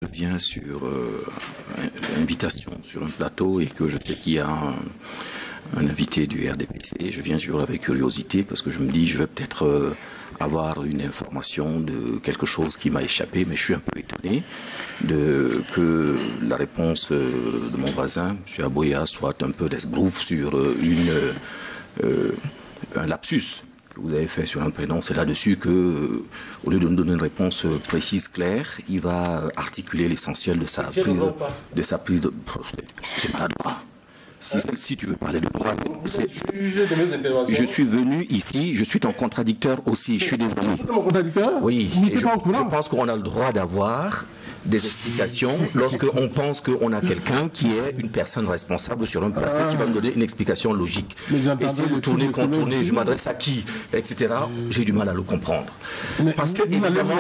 viens sur invitation sur un plateau et que je sais qu'il y a un invité du RDPC, je viens toujours avec curiosité parce que je me dis je vais peut-être avoir une information de quelque chose qui m'a échappé, mais je suis un peu étonné que la réponse de mon voisin, M. Aboya, soit un peu d'esbrouf sur un lapsus que vous avez fait sur un prénom. C'est là-dessus que, au lieu de nous donner une réponse précise, claire, il va articuler l'essentiel de sa prise de... C'est maladroit. Si tu veux parler de droit, je suis venu ici, je suis ton contradicteur aussi, je suis désolé. Mon contradicteur? Oui, je pense qu'on a le droit d'avoir des explications lorsqu'on pense qu'on a quelqu'un qui est une personne responsable sur un plateau qui va me donner une explication logique. Et si vous tournez, contournez, je m'adresse à qui, etc., j'ai du mal à le comprendre. Parce que, évidemment,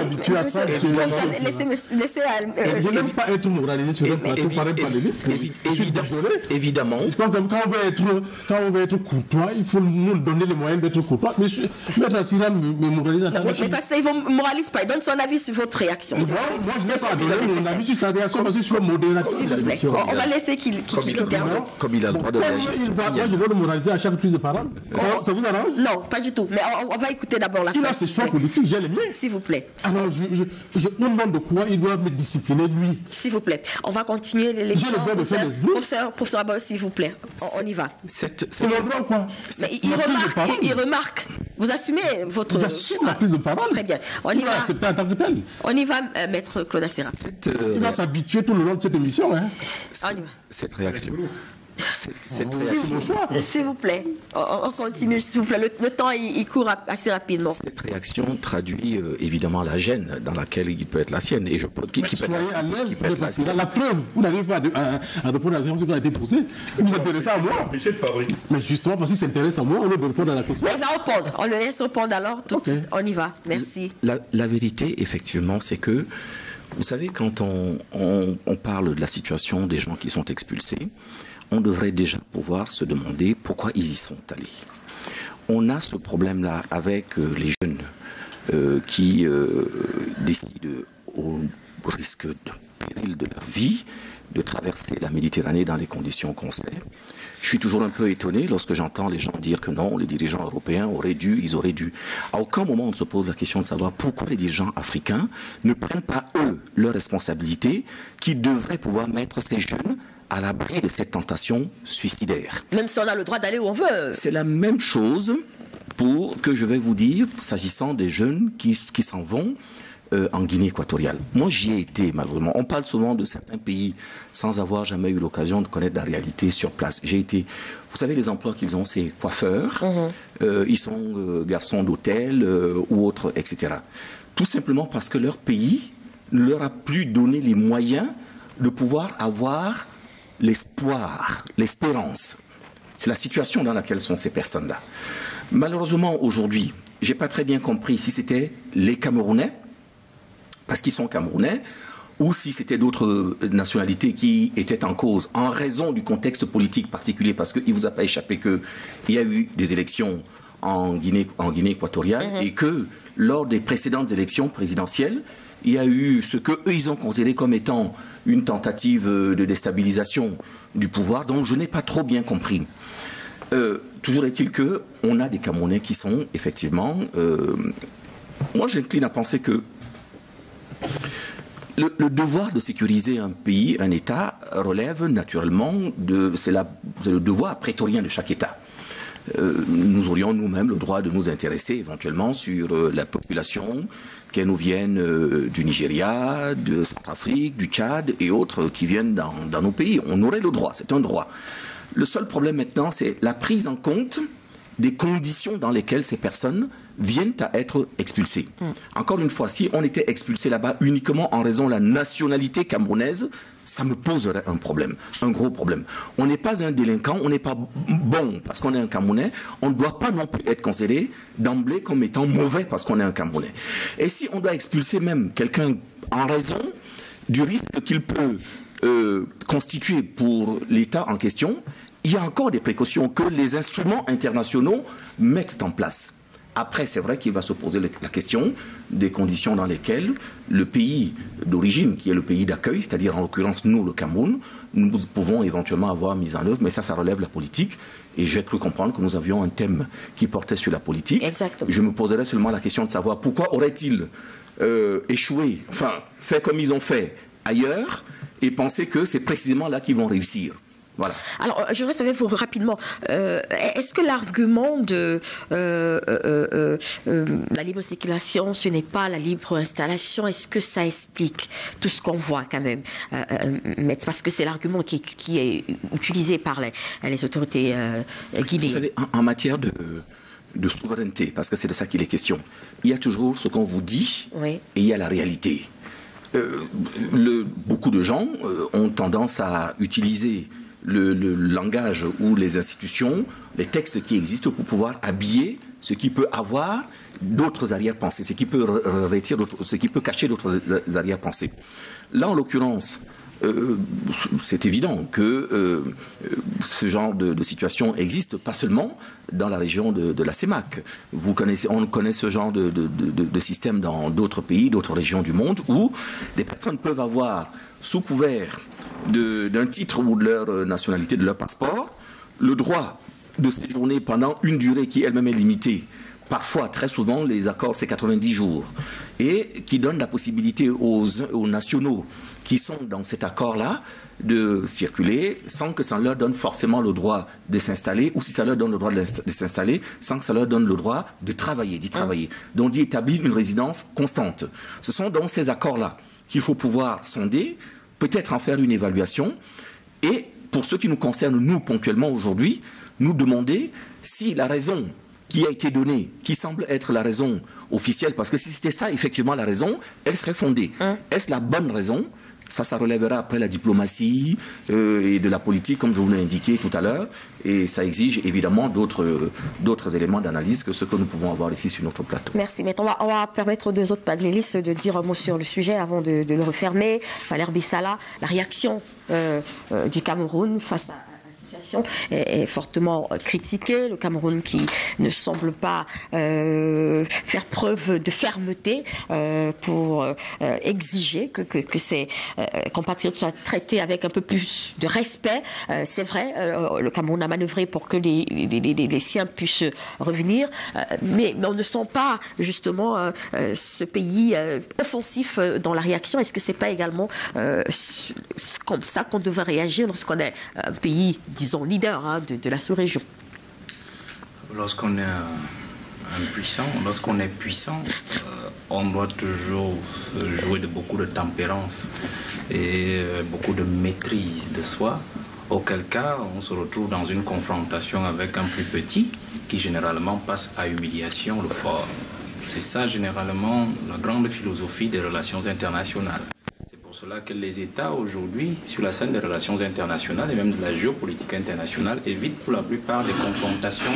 je n'aime pas être moralisé sur un plateau par un panéliste. Évidemment. Je pense que quand on veut être courtois, il faut nous donner les moyens d'être courtois. Mais Maître Assira me moralise. Mais parce qu'il ne moralise pas, il donne son avis sur votre réaction. Moi, je n'ai pas donné mon avis sur sa réaction parce que je suis modération. On va laisser qu'il termine. Comme il a le droit de réagir. Moi, je dois le moraliser à chaque prise de parole. Ça vous arrange? Non, pas du tout. Mais on va écouter d'abord la fin. Il a ses choix politiques, j'ai les miens. S'il vous plaît. Alors, au nom de quoi il doit me discipliner, lui? S'il vous plaît. On va continuer l'émission. J'ai le droit de faire les blues. Professeur Abba, s'il vous plaît. On y va. C'est mon droit ou quoi? Mais il remarque. Vous assumez votre... J'assume la prise de parole. Très bien. On y va. Accepter en tant que tel. On y va, Maître Claude Assira. Il va s'habituer tout le long de cette émission. Hein. On y va. Cette réaction. S'il vous plaît, on continue, s'il vous plaît. Le temps, il court assez rapidement. Cette réaction traduit évidemment la gêne dans laquelle il peut être la sienne. Et je peux soyez à l'aise, la preuve, vous n'arrivez pas à répondre à la question qui vous a été posée. Vous vous intéressez à moi. Mais justement, parce qu'il s'intéresse à moi, on doit répondre à la question. Il va répondre. On le laisse répondre alors tout de suite. On y va. Merci. La vérité, effectivement, c'est que, vous savez, quand on parle de la situation des gens qui sont expulsés, on devrait déjà pouvoir se demander pourquoi ils y sont allés. On a ce problème-là avec les jeunes qui décident, au risque de péril de leur vie, de traverser la Méditerranée dans les conditions qu'on sait. Je suis toujours un peu étonné lorsque j'entends les gens dire que non, les dirigeants européens ils auraient dû. À aucun moment on se pose la question de savoir pourquoi les dirigeants africains ne prennent pas, eux, leurs responsabilités, qui devraient pouvoir mettre ces jeunes à l'abri de cette tentation suicidaire. Même si on a le droit d'aller où on veut. C'est la même chose que je vais vous dire, s'agissant des jeunes qui s'en vont en Guinée équatoriale. Moi, j'y ai été, malheureusement. On parle souvent de certains pays sans avoir jamais eu l'occasion de connaître la réalité sur place. J'ai été... Vous savez, les emplois qu'ils ont, c'est coiffeurs, ils sont garçons d'hôtel ou autres, etc. Tout simplement parce que leur pays ne leur a plus donné les moyens de pouvoir avoir l'espoir, l'espérance. C'est la situation dans laquelle sont ces personnes-là. Malheureusement, aujourd'hui, je n'ai pas très bien compris si c'était les Camerounais, parce qu'ils sont Camerounais, ou si c'était d'autres nationalités qui étaient en cause en raison du contexte politique particulier, parce qu'il ne vous a pas échappé qu'il y a eu des élections en Guinée équatoriale et que lors des précédentes élections présidentielles, il y a eu ce qu'eux, ils ont considéré comme étant une tentative de déstabilisation du pouvoir, donc je n'ai pas trop bien compris. Toujours est-il qu'on a des Camerounais qui sont effectivement... moi, j'incline à penser que le devoir de sécuriser un pays, un État, relève naturellement c'est le devoir prétorien de chaque État. Nous aurions nous-mêmes le droit de nous intéresser éventuellement sur la population, qu'elle nous vienne du Nigeria, de Centrafrique, du Tchad et autres qui viennent dans nos pays. On aurait le droit, c'est un droit. Le seul problème maintenant, c'est la prise en compte des conditions dans lesquelles ces personnes viennent à être expulsées. Encore une fois, si on était expulsé là-bas uniquement en raison de la nationalité camerounaise, ça me poserait un problème, un gros problème. On n'est pas un délinquant, on n'est pas bon parce qu'on est un Camerounais, on ne doit pas non plus être considéré d'emblée comme étant mauvais parce qu'on est un Camerounais. Et si on doit expulser même quelqu'un en raison du risque qu'il peut constituer pour l'État en question, il y a encore des précautions que les instruments internationaux mettent en place. Après, c'est vrai qu'il va se poser la question des conditions dans lesquelles le pays d'origine, qui est le pays d'accueil, c'est-à-dire en l'occurrence nous, le Cameroun, nous pouvons éventuellement avoir mis en œuvre, mais ça relève de la politique. Et j'ai cru comprendre que nous avions un thème qui portait sur la politique. Exactement. Je me poserais seulement la question de savoir pourquoi aurait-il échoué, enfin, fait comme ils ont fait ailleurs, et penser que c'est précisément là qu'ils vont réussir. Voilà. Alors, je voudrais savoir rapidement, est-ce que l'argument de la libre circulation, ce n'est pas la libre installation, est-ce que ça explique tout ce qu'on voit quand même, parce que c'est l'argument qui est utilisé par les autorités guinéennes. Vous savez, en matière de souveraineté, parce que c'est de ça qu'il est question, il y a toujours ce qu'on vous dit, oui, et il y a la réalité. Beaucoup de gens ont tendance à utiliser le langage ou les institutions, les textes qui existent pour pouvoir habiller ce qui peut avoir d'autres arrière-pensées, ce qui peut ce qui peut cacher d'autres arrière-pensées. Là, en l'occurrence, c'est évident que ce genre de situation existe pas seulement dans la région de la CEMAC. On connaît ce genre de système dans d'autres pays, d'autres régions du monde, où des personnes peuvent avoir, sous couvert d'un titre ou de leur nationalité, de leur passeport, le droit de séjourner pendant une durée qui elle-même est limitée. Parfois, très souvent, les accords, c'est 90 jours. Et qui donne la possibilité aux nationaux qui sont dans cet accord-là de circuler sans que ça leur donne forcément le droit de s'installer, ou si ça leur donne le droit de s'installer, sans que ça leur donne le droit de travailler, d'y travailler. Donc d'y établir une résidence constante. Ce sont dans ces accords-là qu'il faut pouvoir sonder, peut-être en faire une évaluation, et pour ce qui nous concerne, nous, ponctuellement aujourd'hui, nous demander si la raison qui a été donnée, qui semble être la raison officielle, parce que si c'était ça, effectivement, la raison, elle serait fondée. Est-ce la bonne raison ? Ça relèvera après la diplomatie et de la politique, comme je vous l'ai indiqué tout à l'heure, et ça exige évidemment d'autres éléments d'analyse que ce que nous pouvons avoir ici sur notre plateau. Merci. Mais on va permettre aux deux autres panélistes de dire un mot sur le sujet avant de le refermer. Valère Bissala, la réaction du Cameroun face à la situation est fortement critiquée. Le Cameroun qui ne semble pas faire preuve de fermeté pour exiger que ses compatriotes soient traités avec un peu plus de respect. C'est vrai, le Cameroun a manœuvré pour que les siens puissent revenir, mais on ne sent pas justement ce pays offensif dans la réaction. Est-ce que c'est pas également comme ça qu'on devrait réagir lorsqu'on est un pays, disons, leader de la sous-région? Lorsqu'on est puissant, on doit toujours jouer de beaucoup de tempérance et beaucoup de maîtrise de soi, auquel cas on se retrouve dans une confrontation avec un plus petit qui généralement passe à humiliation le fort. C'est ça généralement la grande philosophie des relations internationales. C'est pour cela que les États aujourd'hui, sur la scène des relations internationales et même de la géopolitique internationale, évitent pour la plupart des confrontations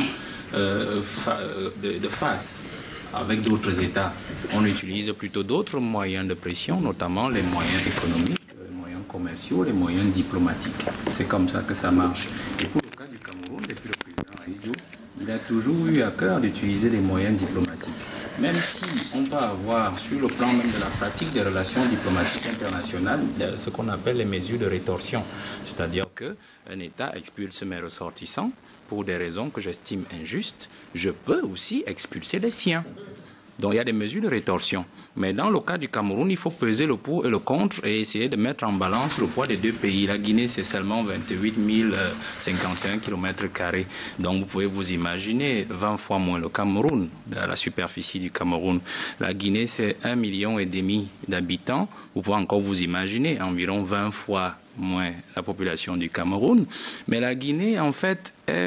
de face avec d'autres États. On utilise plutôt d'autres moyens de pression, notamment les moyens économiques, les moyens commerciaux, les moyens diplomatiques. C'est comme ça que ça marche. Et pour le cas du Cameroun, depuis le président Ahidjo, il a toujours eu à cœur d'utiliser les moyens diplomatiques. Même si on peut avoir, sur le plan même de la pratique des relations diplomatiques internationales, ce qu'on appelle les mesures de rétorsion. C'est-à-dire qu'un État expulse mes ressortissants pour des raisons que j'estime injustes. Je peux aussi expulser les siens. Donc il y a des mesures de rétorsion. Mais dans le cas du Cameroun, il faut peser le pour et le contre et essayer de mettre en balance le poids des deux pays. La Guinée, c'est seulement 28 051 km². Donc vous pouvez vous imaginer 20 fois moins le Cameroun, la superficie du Cameroun. La Guinée, c'est 1,5 million d'habitants. Vous pouvez encore vous imaginer environ 20 fois moins la population du Cameroun. Mais la Guinée, en fait, est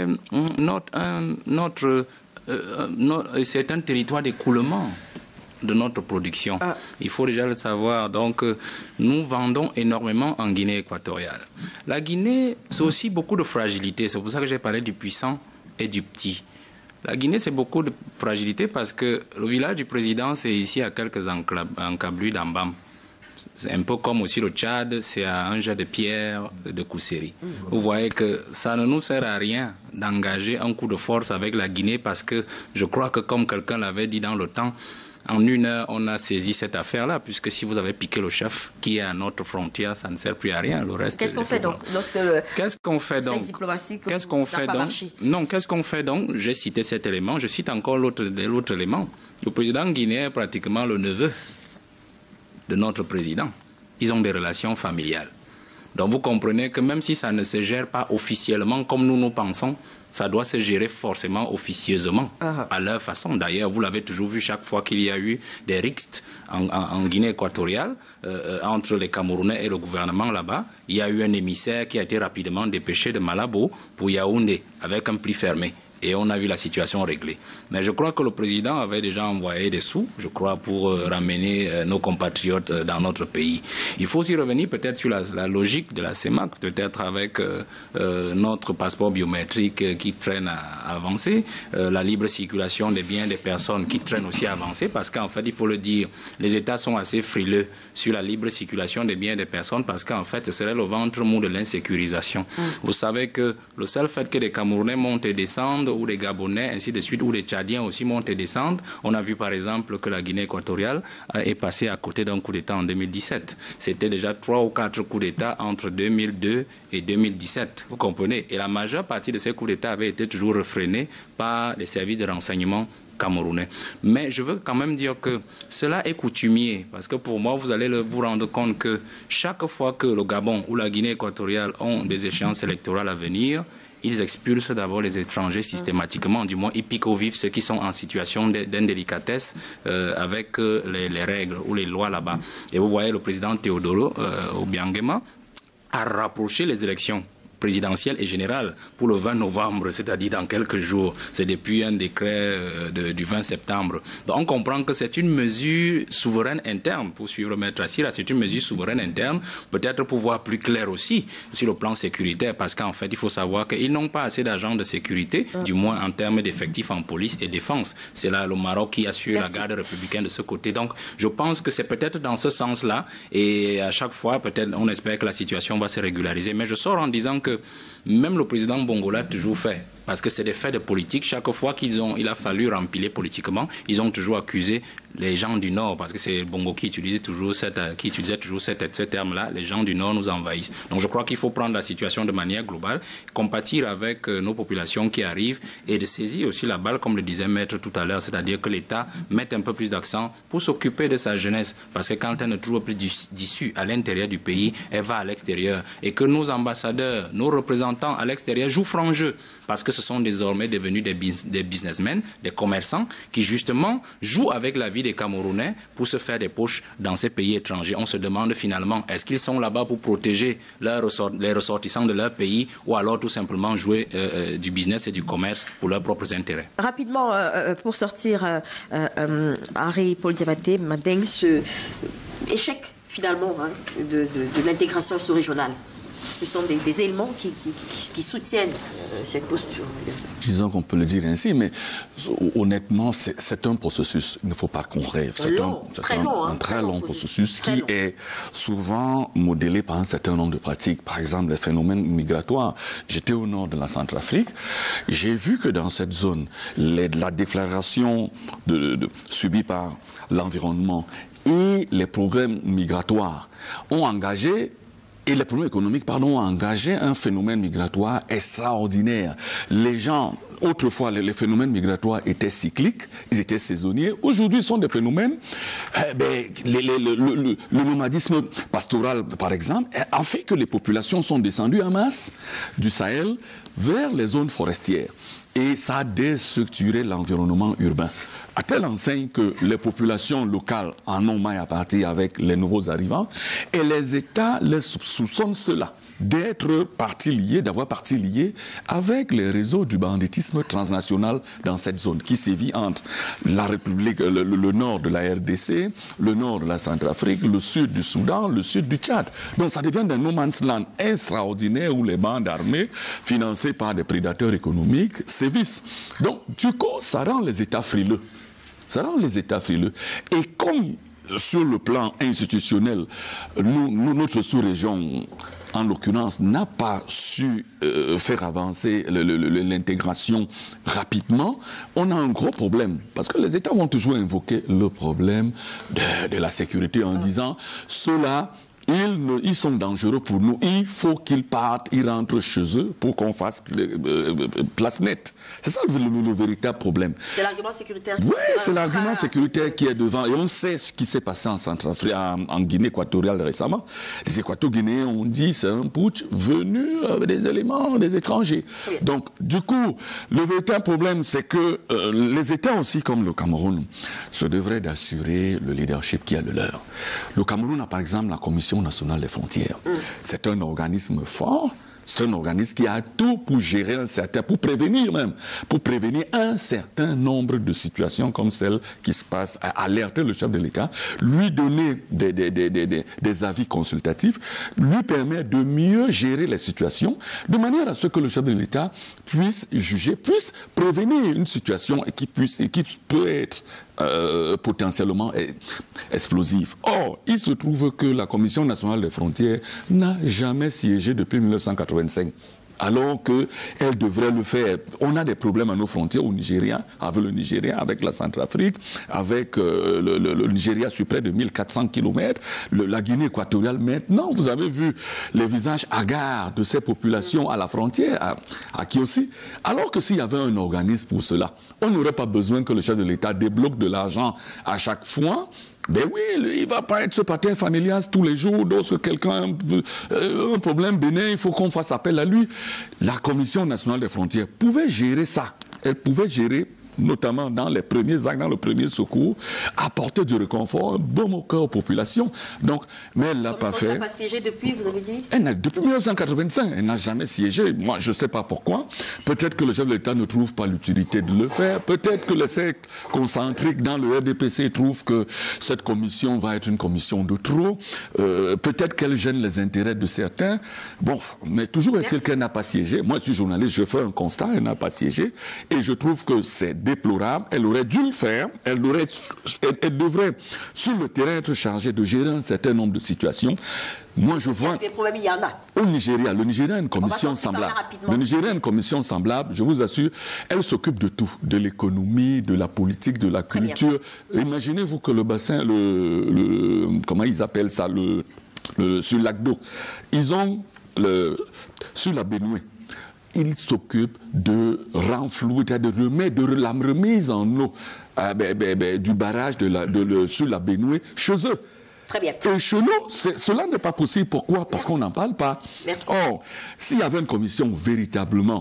c'est un territoire d'écoulement de notre production. Il faut déjà le savoir. Donc, nous vendons énormément en Guinée équatoriale. La Guinée, c'est aussi beaucoup de fragilité. C'est pour ça que j'ai parlé du puissant et du petit. La Guinée, c'est beaucoup de fragilité parce que le village du président, c'est ici à quelques encablures d'Ambam. C'est un peu comme aussi le Tchad, c'est à un jet de pierre de Kousséri. Vous voyez que ça ne nous sert à rien d'engager un coup de force avec la Guinée parce que je crois que, comme quelqu'un l'avait dit dans le temps, en 1 heure, on a saisi cette affaire-là, puisque si vous avez piqué le chef qui est à notre frontière, ça ne sert plus à rien. Le reste. Qu'est-ce qu'on fait donc lorsque Qu'est-ce qu'on fait donc? Qu'est-ce qu'on fait donc? Non, qu'est-ce qu'on fait donc? J'ai cité cet élément. Je cite encore l'autre élément. Le président guinéen est pratiquement le neveu de notre président. Ils ont des relations familiales. Donc vous comprenez que même si ça ne se gère pas officiellement comme nous pensons, ça doit se gérer forcément officieusement, à leur façon. D'ailleurs, vous l'avez toujours vu chaque fois qu'il y a eu des rixtes en Guinée équatoriale, entre les Camerounais et le gouvernement là-bas, il y a eu un émissaire qui a été rapidement dépêché de Malabo pour Yaoundé, avec un pli fermé. Et on a vu la situation réglée. Mais je crois que le président avait déjà envoyé des sous, je crois, pour ramener nos compatriotes dans notre pays. Il faut aussi revenir peut-être sur la logique de la CEMAC, peut-être avec notre passeport biométrique qui traîne à avancer, la libre circulation des biens des personnes qui traîne aussi à avancer, parce qu'en fait, il faut le dire, les États sont assez frileux sur la libre circulation des biens des personnes, parce qu'en fait, ce serait le ventre mou de l'insécurisation. Vous savez que le seul fait que les Camerounais montent et descendent, ou les Gabonais, ainsi de suite, ou les Tchadiens aussi montent et descendent. On a vu par exemple que la Guinée équatoriale est passée à côté d'un coup d'État en 2017. C'était déjà 3 ou 4 coups d'État entre 2002 et 2017. Vous comprenez? Et la majeure partie de ces coups d'État avaient été toujours refrénés par les services de renseignement camerounais. Mais je veux quand même dire que cela est coutumier, parce que pour moi, vous allez vous rendre compte que chaque fois que le Gabon ou la Guinée équatoriale ont des échéances électorales à venir, ils expulsent d'abord les étrangers systématiquement, du moins ils piquent au vif ceux qui sont en situation d'indélicatesse avec les règles ou les lois là-bas. Et vous voyez, le président Théodoro Obiangema a rapproché les élections présidentielle et générale pour le 20 novembre, c'est-à-dire dans quelques jours. C'est depuis un décret du 20 septembre. Donc on comprend que c'est une mesure souveraine interne, pour suivre Maître Assira, c'est une mesure souveraine interne, peut-être pour voir plus clair aussi sur le plan sécuritaire, parce qu'en fait, il faut savoir qu'ils n'ont pas assez d'agents de sécurité, du moins en termes d'effectifs en police et défense. C'est là le Maroc qui assure la garde républicaine de ce côté. Donc, je pense que c'est peut-être dans ce sens-là, et à chaque fois, peut-être, on espère que la situation va se régulariser. Mais je sors en disant que même le président Bongo l'a toujours fait, parce que c'est des faits de politique. Chaque fois il a fallu rempiler politiquement, ils ont toujours accusé les gens du Nord, parce que c'est Bongo qui utilisait toujours ce terme-là, les gens du Nord nous envahissent. Donc je crois qu'il faut prendre la situation de manière globale, compatir avec nos populations qui arrivent et de saisir aussi la balle, comme le disait Maître tout à l'heure, c'est-à-dire que l'État mette un peu plus d'accent pour s'occuper de sa jeunesse, parce que quand elle ne trouve plus d'issue à l'intérieur du pays, elle va à l'extérieur, et que nos ambassadeurs, nos représentants à l'extérieur jouent franc jeu, parce que ce sont désormais devenus des businessmen, des commerçants, qui justement jouent avec la vie des Camerounais pour se faire des poches dans ces pays étrangers. On se demande finalement, est-ce qu'ils sont là-bas pour protéger les ressortissants de leur pays, ou alors tout simplement jouer du business et du commerce pour leurs propres intérêts? Rapidement, pour sortir, Henri Paul Diabaté, Madeng, ce échec finalement de l'intégration sous-régionale. Ce sont des éléments qui soutiennent cette posture. Disons qu'on peut le dire ainsi, mais honnêtement, c'est un processus. Il ne faut pas qu'on rêve. C'est un très long processus qui est souvent modélé par un certain nombre de pratiques. Par exemple, les phénomènes migratoires. J'étais au nord de la Centrafrique. J'ai vu que dans cette zone, la déflagration subie par l'environnement et les problèmes migratoires ont engagé et les problèmes économiques, ont engagé un phénomène migratoire extraordinaire. Les gens, autrefois, les phénomènes migratoires étaient cycliques, ils étaient saisonniers. Aujourd'hui, ce sont des phénomènes, le nomadisme pastoral, par exemple, a fait que les populations sont descendues en masse du Sahel vers les zones forestières. Et ça a déstructuré l'environnement urbain, à telle enseigne que les populations locales en ont maille à partir avec les nouveaux arrivants, et les États les soupçonnent cela, d'être partie liée, d'avoir partie liée avec les réseaux du banditisme transnational dans cette zone qui sévit entre la République, le nord de la RDC, le nord de la Centrafrique, le sud du Soudan, le sud du Tchad. Donc ça devient un no man's land extraordinaire où les bandes armées, financées par des prédateurs économiques, sévissent. Donc du coup, ça rend les États frileux. Ça rend les États frileux. Et comme sur le plan institutionnel, notre sous-région en l'occurrence, n'a pas su faire avancer l'intégration rapidement, on a un gros problème. Parce que les États vont toujours invoquer le problème de la sécurité en disant ceux-là, ils sont dangereux pour nous. Il faut qu'ils partent, ils rentrent chez eux pour qu'on fasse place nette. C'est ça le véritable problème. C'est l'argument sécuritaire. Oui, c'est l'argument sécuritaire qui est devant. Et on sait ce qui s'est passé en Centrafrique, en Guinée équatoriale récemment. Les Équato-Guinéens ont dit c'est un putsch venu avec des éléments des étrangers. Oui. Donc, du coup, le véritable problème, c'est que les États aussi, comme le Cameroun, se devraient d'assurer le leadership qui est le leur. Le Cameroun a par exemple la Commission nationale des frontières. C'est un organisme fort, c'est un organisme qui a tout pour gérer pour prévenir un certain nombre de situations comme celle qui se passe, alerter le chef de l'État, lui donner des avis consultatifs, lui permettre de mieux gérer les situations, de manière à ce que le chef de l'État puisse juger, puisse prévenir une situation qui peut être potentiellement explosive. Or, il se trouve que la Commission nationale des frontières n'a jamais siégé depuis 1985. Alors qu'elle devrait le faire. On a des problèmes à nos frontières au Nigeria, avec le Nigeria, avec la Centrafrique, avec le Nigeria sur près de 1400 km, la Guinée équatoriale. Maintenant, vous avez vu les visages hagards de ces populations à la frontière, à qui aussi. Alors que s'il y avait un organisme pour cela, on n'aurait pas besoin que le chef de l'État débloque de l'argent à chaque fois. Ben oui, il ne va pas être ce patin familial tous les jours. Lorsque quelqu'un a un problème bénin, il faut qu'on fasse appel à lui. La Commission nationale des frontières pouvait gérer ça. Elle pouvait gérer, notamment dans les premiers actes, dans le premier secours, apporter du réconfort, un bon au cœur aux populations. Donc, mais elle ne l'a pas fait. Elle n'a pas siégé depuis, vous avez dit? Depuis 1985, elle n'a jamais siégé. Moi, je ne sais pas pourquoi. Peut-être que le chef de l'État ne trouve pas l'utilité de le faire. Peut-être que les cercles concentriques dans le RDPC trouvent que cette commission va être une commission de trop. Peut-être qu'elle gêne les intérêts de certains. Bon, mais toujours est-il qu'elle n'a pas siégé. Moi, je suis journaliste, je fais un constat, elle n'a pas siégé. Et je trouve que c'est déplorable, elle aurait dû le faire, elle devrait sur le terrain être chargée de gérer un certain nombre de situations. Moi, je vois. Des problèmes, il y en a. Au Nigeria, le Nigeria a une commission semblable. Le Nigeria a une commission semblable, je vous assure, elle s'occupe de tout, de l'économie, de la politique, de la culture. Imaginez-vous que le bassin, comment ils appellent ça, sur le lac d'eau, ils ont sur la Benoué. Il s'occupe de renflouer, de la remise en eau du barrage sur la Benoué chez eux. Très bien. Et chez nous, cela n'est pas possible. Pourquoi? Parce qu'on n'en parle pas. Merci. Or, s'il y avait une commission véritablement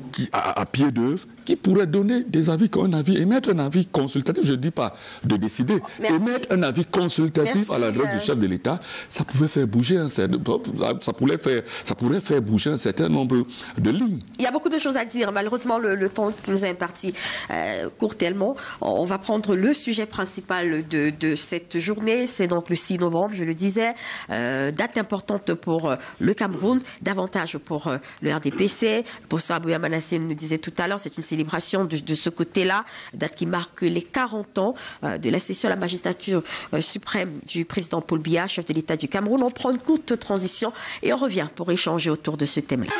à pied d'œuvre, qui pourrait donner des avis, émettre un avis consultatif, je ne dis pas de décider, émettre un avis consultatif à l'adresse du chef de l'État, ça pouvait faire bouger ça pourrait faire bouger un certain nombre de lignes. Il y a beaucoup de choses à dire. Malheureusement, le temps qui nous est imparti court tellement. On va prendre le sujet principal de cette journée. C'est donc le 6 novembre, je le disais. Date importante pour le Cameroun, davantage pour le RDPC. Pour ça, Abouya Manassé nous disait tout à l'heure, c'est une célébration de ce côté-là, date qui marque les 40 ans de la session à la magistrature suprême du président Paul Biya, chef de l'État du Cameroun. On prend une courte transition et on revient pour échanger autour de ce thème-là.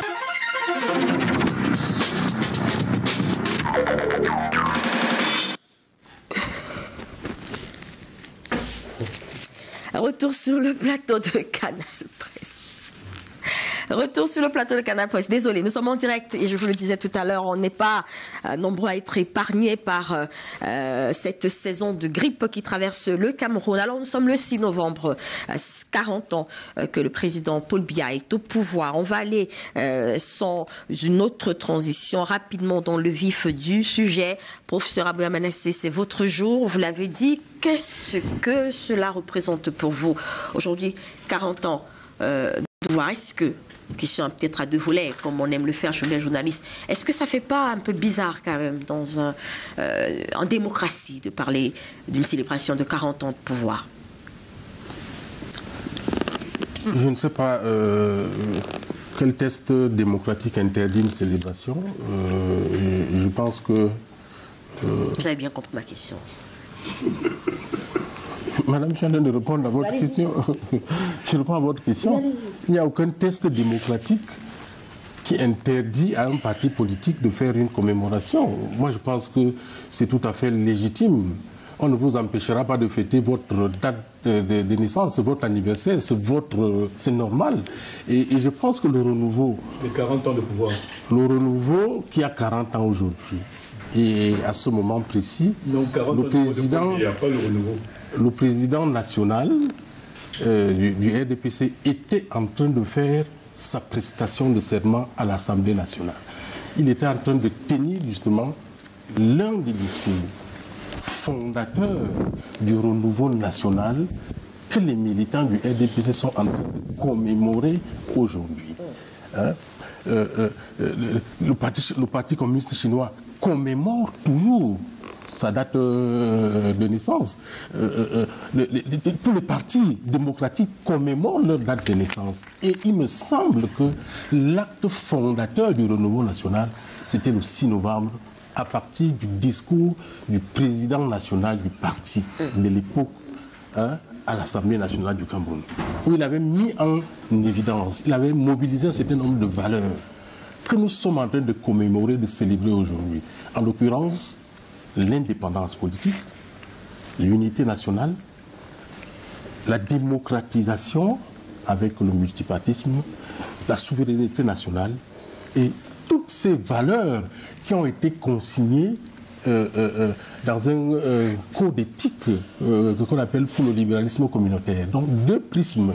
Retour sur le plateau de Canal Presse. Retour sur le plateau de Canal Presse. Désolé, nous sommes en direct et je vous le disais tout à l'heure, on n'est pas nombreux à être épargnés par cette saison de grippe qui traverse le Cameroun. Alors nous sommes le 6 novembre, 40 ans que le président Paul Biya est au pouvoir. On va aller sans une autre transition rapidement dans le vif du sujet. Professeur Abouya Manassé, c'est votre jour, vous l'avez dit. Qu'est-ce que cela représente pour vous aujourd'hui, 40 ans de pouvoir? Est-ce que, question peut-être à deux volets, comme on aime le faire chez les journalistes, est-ce que ça fait pas un peu bizarre quand même en démocratie de parler d'une célébration de 40 ans de pouvoir? Je ne sais pas quel test démocratique interdit une célébration. Je pense que... Vous avez bien compris ma question. Madame, je suis en train de répondre à votre question. Je réponds à votre question. Il n'y a aucun test démocratique qui interdit à un parti politique de faire une commémoration. Moi, je pense que c'est tout à fait légitime. On ne vous empêchera pas de fêter votre date de naissance, votre anniversaire, c'est normal. Et je pense que le renouveau... Les 40 ans de pouvoir. Le renouveau qui a 40 ans aujourd'hui, et à ce moment précis, non, 40 le ans président... Il n'y a pas le renouveau. Le président national du RDPC était en train de faire sa prestation de serment à l'Assemblée nationale. Il était en train de tenir justement l'un des discours fondateurs du renouveau national que les militants du RDPC sont en train de commémorer aujourd'hui. Hein? Le Parti communiste chinois commémore toujours sa date de naissance. Tous les partis démocratiques commémorent leur date de naissance. Et il me semble que l'acte fondateur du renouveau national, c'était le 6 novembre, à partir du discours du président national du parti de l'époque, hein, à l'Assemblée nationale du Cameroun, où il avait mis en évidence, il avait mobilisé un certain nombre de valeurs que nous sommes en train de commémorer, de célébrer aujourd'hui. En l'occurrence, l'indépendance politique, l'unité nationale, la démocratisation avec le multipartisme, la souveraineté nationale et toutes ces valeurs qui ont été consignées dans un code éthique qu'on appelle pour le libéralisme communautaire. Donc deux prismes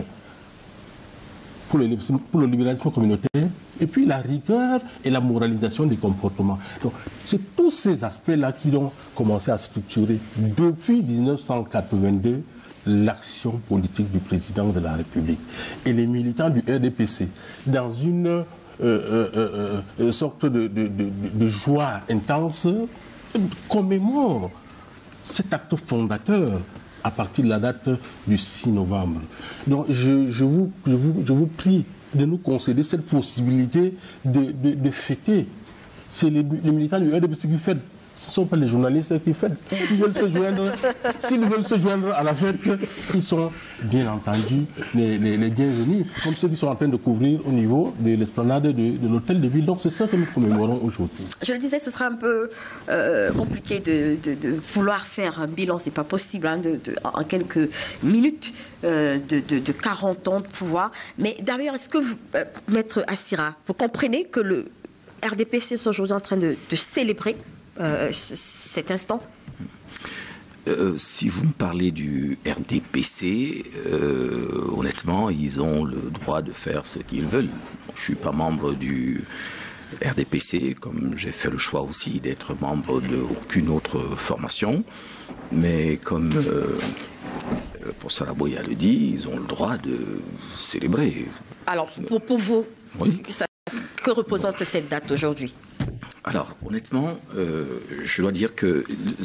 pour le libéralisme communautaire, et puis la rigueur et la moralisation des comportements. Donc c'est tous ces aspects-là qui ont commencé à structurer depuis 1982 l'action politique du président de la République. Et les militants du RDPC, dans une sorte de joie intense, commémorent cet acte fondateur à partir de la date du 6 novembre. Donc je vous prie de nous concéder cette possibilité de fêter. C'est les militants du RDPC qui fêtent. Ce ne sont pas les journalistes qui fêtent. S'ils veulent se joindre à la fête, ils sont bien entendu les bienvenus, comme ceux qui sont en train de couvrir au niveau de l'esplanade de l'hôtel de ville. Donc c'est ça que nous commémorons aujourd'hui. Je le disais, ce sera un peu compliqué de vouloir faire un bilan, c'est pas possible, hein, en quelques minutes de 40 ans de pouvoir. Mais d'ailleurs, est-ce que vous, Maître Assira, vous comprenez que le RDPC est aujourd'hui en train de célébrer cet instant? Si vous me parlez du RDPC, honnêtement, ils ont le droit de faire ce qu'ils veulent. Je ne suis pas membre du RDPC, comme j'ai fait le choix aussi d'être membre d'aucune autre formation. Mais comme professeur Aboya le dit, ils ont le droit de célébrer. Alors, pour vous, oui. Que représente cette date aujourd'hui? Alors, honnêtement, je dois dire que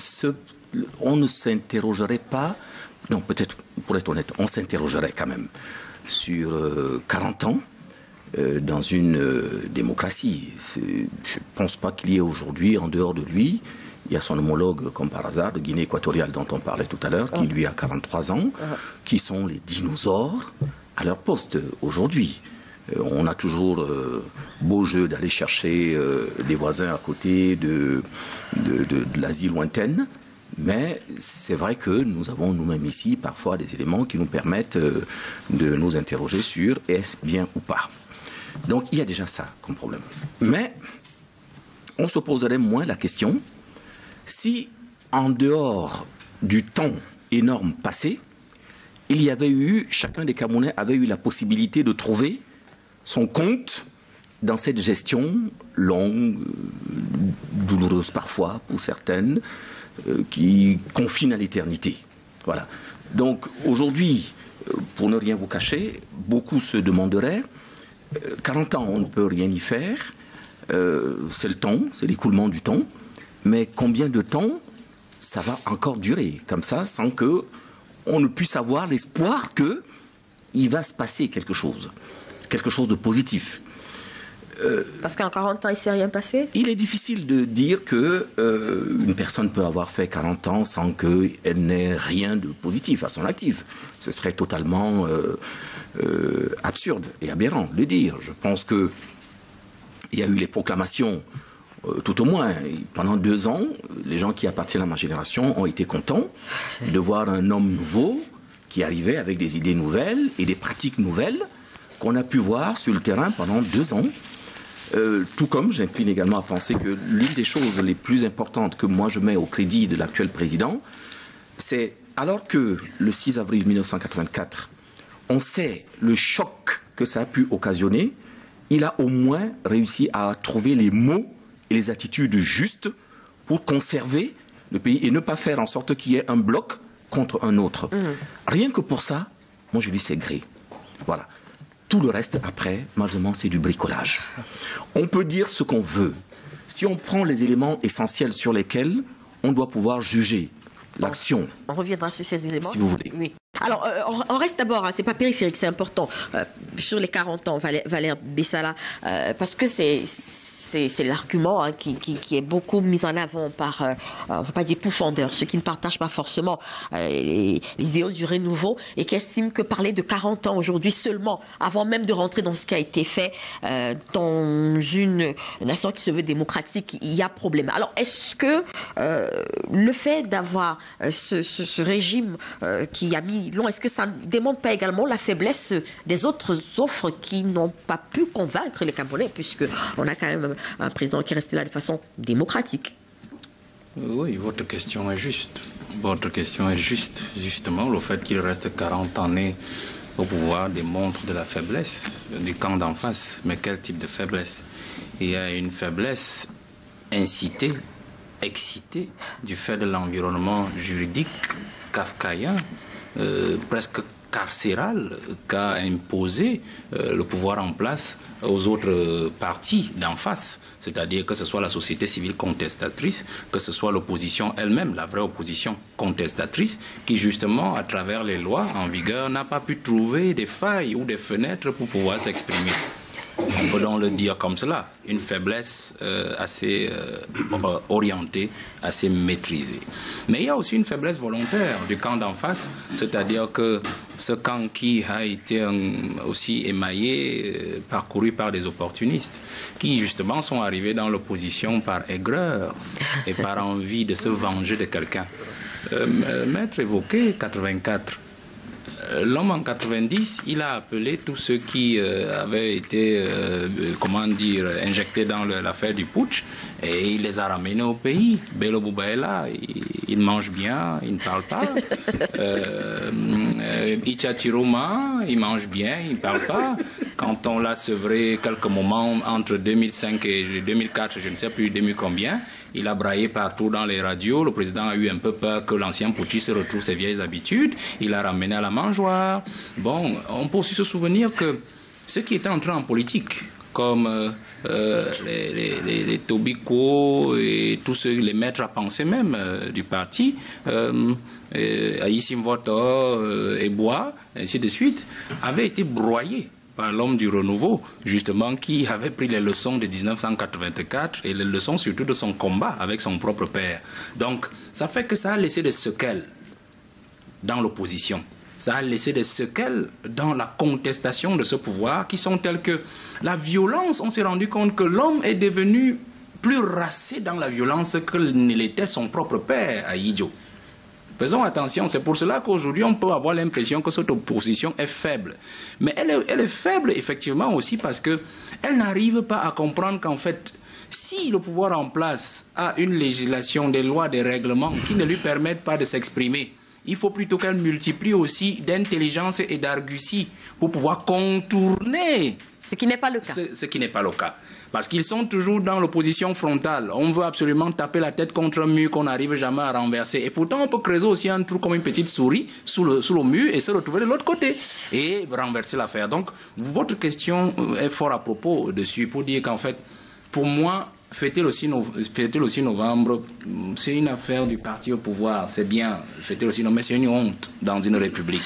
on ne s'interrogerait pas, non, peut-être, pour être honnête, on s'interrogerait quand même sur 40 ans dans une démocratie. Je ne pense pas qu'il y ait aujourd'hui, en dehors de lui, il y a son homologue, comme par hasard, de Guinée équatoriale dont on parlait tout à l'heure, qui lui a 43 ans, qui sont les dinosaures à leur poste aujourd'hui. On a toujours beau jeu d'aller chercher des voisins à côté de l'Asie lointaine, mais c'est vrai que nous avons nous-mêmes ici parfois des éléments qui nous permettent de nous interroger sur est-ce bien ou pas. Donc il y a déjà ça comme problème. Mais on se poserait moins la question si, en dehors du temps énorme passé, il y avait eu, chacun des Camerounais avait eu la possibilité de trouver son compte dans cette gestion longue, douloureuse parfois pour certaines, qui confine à l'éternité. Voilà. Donc aujourd'hui, pour ne rien vous cacher, beaucoup se demanderaient, 40 ans on ne peut rien y faire, c'est le temps, c'est l'écoulement du temps, mais combien de temps ça va encore durer comme ça sans que on ne puisse avoir l'espoir qu'il va se passer quelque chose de positif. Parce qu'en 40 ans, il ne s'est rien passé? Il est difficile de dire que une personne peut avoir fait 40 ans sans qu'elle n'ait rien de positif à son actif. Ce serait totalement absurde et aberrant de le dire. Je pense qu'il y a eu les proclamations, tout au moins. Pendant 2 ans, les gens qui appartiennent à ma génération ont été contents de voir un homme nouveau qui arrivait avec des idées nouvelles et des pratiques nouvelles qu'on a pu voir sur le terrain pendant 2 ans. Tout comme j'incline également à penser que l'une des choses les plus importantes que moi je mets au crédit de l'actuel président, c'est alors que le 6 avril 1984, on sait le choc que ça a pu occasionner, il a au moins réussi à trouver les mots et les attitudes justes pour conserver le pays et ne pas faire en sorte qu'il y ait un bloc contre un autre. Rien que pour ça, moi je lui sais gré. Voilà. Tout le reste, après, malheureusement, c'est du bricolage. On peut dire ce qu'on veut. Si on prend les éléments essentiels sur lesquels on doit pouvoir juger l'action. On reviendra sur ces éléments. Si vous voulez. Oui. Alors, on reste d'abord, hein, c'est pas périphérique, c'est important, sur les 40 ans, Valère Bessala, parce que c'est l'argument hein, qui est beaucoup mis en avant par, on va pas dire pourfendeurs, ceux qui ne partagent pas forcément les idéaux du renouveau et qui estiment que parler de 40 ans aujourd'hui seulement, avant même de rentrer dans ce qui a été fait dans une nation qui se veut démocratique, il y a problème. Alors, est-ce que le fait d'avoir ce régime qui a mis long, est-ce que ça ne démontre pas également la faiblesse des autres offres qui n'ont pas pu convaincre les Camerounais, puisqu'on a quand même un président qui est resté là de façon démocratique? Oui, votre question est juste. Votre question est juste. Justement, le fait qu'il reste 40 années au pouvoir démontre de la faiblesse du camp d'en face. Mais quel type de faiblesse? Il y a une faiblesse incitée, excitée, du fait de l'environnement juridique kafkaïen, presque carcéral, qu'a imposé le pouvoir en place aux autres partis d'en face, c'est-à-dire que ce soit la société civile contestatrice, que ce soit l'opposition elle-même, la vraie opposition contestatrice, qui justement, à travers les lois en vigueur, n'a pas pu trouver des failles ou des fenêtres pour pouvoir s'exprimer. On peut donc le dire comme cela, une faiblesse assez orientée, assez maîtrisée. Mais il y a aussi une faiblesse volontaire du camp d'en face, c'est-à-dire que ce camp qui a été aussi émaillé, parcouru par des opportunistes, qui justement sont arrivés dans l'opposition par aigreur et par envie de se venger de quelqu'un. Maître évoqué 84. L'homme en 90, il a appelé tous ceux qui avaient été, injectés dans l'affaire du putsch et il les a ramenés au pays. Bello Bouba est là, il mange bien, il ne parle pas. Icha Chiroma, il mange bien, il ne parle pas. Quand on l'a sevré quelques moments entre 2005 et 2004, je ne sais plus 2000 combien, il a braillé partout dans les radios. Le président a eu un peu peur que l'ancien putschiste retrouve ses vieilles habitudes. Il l'a ramené à la mangeoire. Bon, on peut aussi se souvenir que ceux qui étaient entrés en politique, comme les Tobiko et tous ceux, les maîtres à penser même du parti, Aïssim Voto et Bois, ainsi de suite, avaient été broyés par l'homme du renouveau, justement, qui avait pris les leçons de 1984 et les leçons surtout de son combat avec son propre père. Donc, ça fait que ça a laissé des séquelles dans l'opposition. Ça a laissé des séquelles dans la contestation de ce pouvoir qui sont telles que la violence, on s'est rendu compte que l'homme est devenu plus racé dans la violence que ne l'était son propre père à Idjo. Faisons attention, c'est pour cela qu'aujourd'hui on peut avoir l'impression que cette opposition est faible. Mais elle est faible effectivement aussi parce qu'elle n'arrive pas à comprendre qu'en fait, si le pouvoir en place a une législation, des lois, des règlements qui ne lui permettent pas de s'exprimer, il faut plutôt qu'elle multiplie aussi d'intelligence et d'argutie pour pouvoir contourner. Ce qui n'est pas le cas. Ce qui n'est pas le cas. Parce qu'ils sont toujours dans l'opposition frontale. On veut absolument taper la tête contre un mur qu'on n'arrive jamais à renverser. Et pourtant, on peut creuser aussi un trou comme une petite souris sous le mur et se retrouver de l'autre côté et renverser l'affaire. Donc, votre question est fort à propos dessus pour dire qu'en fait, pour moi, fêter le 6 novembre, c'est une affaire du parti au pouvoir. C'est bien, fêter le 6 novembre, mais c'est une honte dans une république.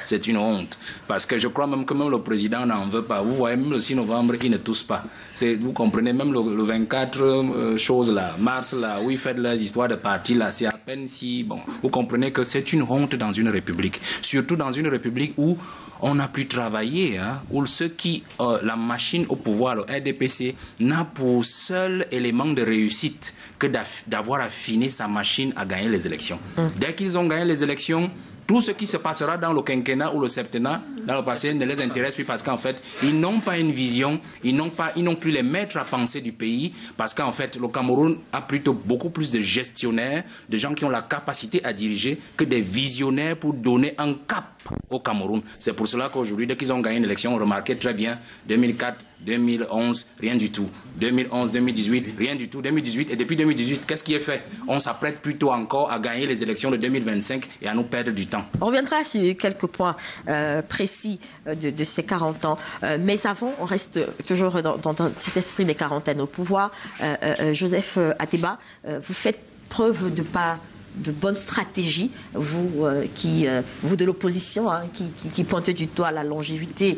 c'est une honte. Parce que je crois même que même le président n'en veut pas. Vous voyez, même le 6 novembre, il ne tousse pas. Vous comprenez, même le 24 choses là, mars là, où ils font leurs histoires de parti là, c'est à peine si... Bon, vous comprenez que c'est une honte dans une république. Surtout dans une république où on n'a plus travaillé, hein, où ceux qui, la machine au pouvoir, le RDPC, n'a pour seul élément de réussite que d'avoir affiné sa machine à gagner les élections. Dès qu'ils ont gagné les élections, tout ce qui se passera dans le quinquennat ou le septennat, dans le passé, ne les intéresse plus parce qu'en fait, ils n'ont pas une vision, ils n'ont plus les maîtres à penser du pays parce qu'en fait, le Cameroun a plutôt beaucoup plus de gestionnaires, de gens qui ont la capacité à diriger que des visionnaires pour donner un cap au Cameroun. C'est pour cela qu'aujourd'hui, dès qu'ils ont gagné une élection, on remarquait très bien 2004, 2011, rien du tout. 2011, 2018, rien du tout. 2018, et depuis 2018, qu'est-ce qui est fait? On s'apprête plutôt encore à gagner les élections de 2025 et à nous perdre du temps. On reviendra sur quelques points précis de ces 40 ans. Mais avant, on reste toujours dans cet esprit des quarantaines au pouvoir. Joseph Ateba, vous faites preuve de bonne stratégie, vous de l'opposition, hein, qui pointez du doigt la longévité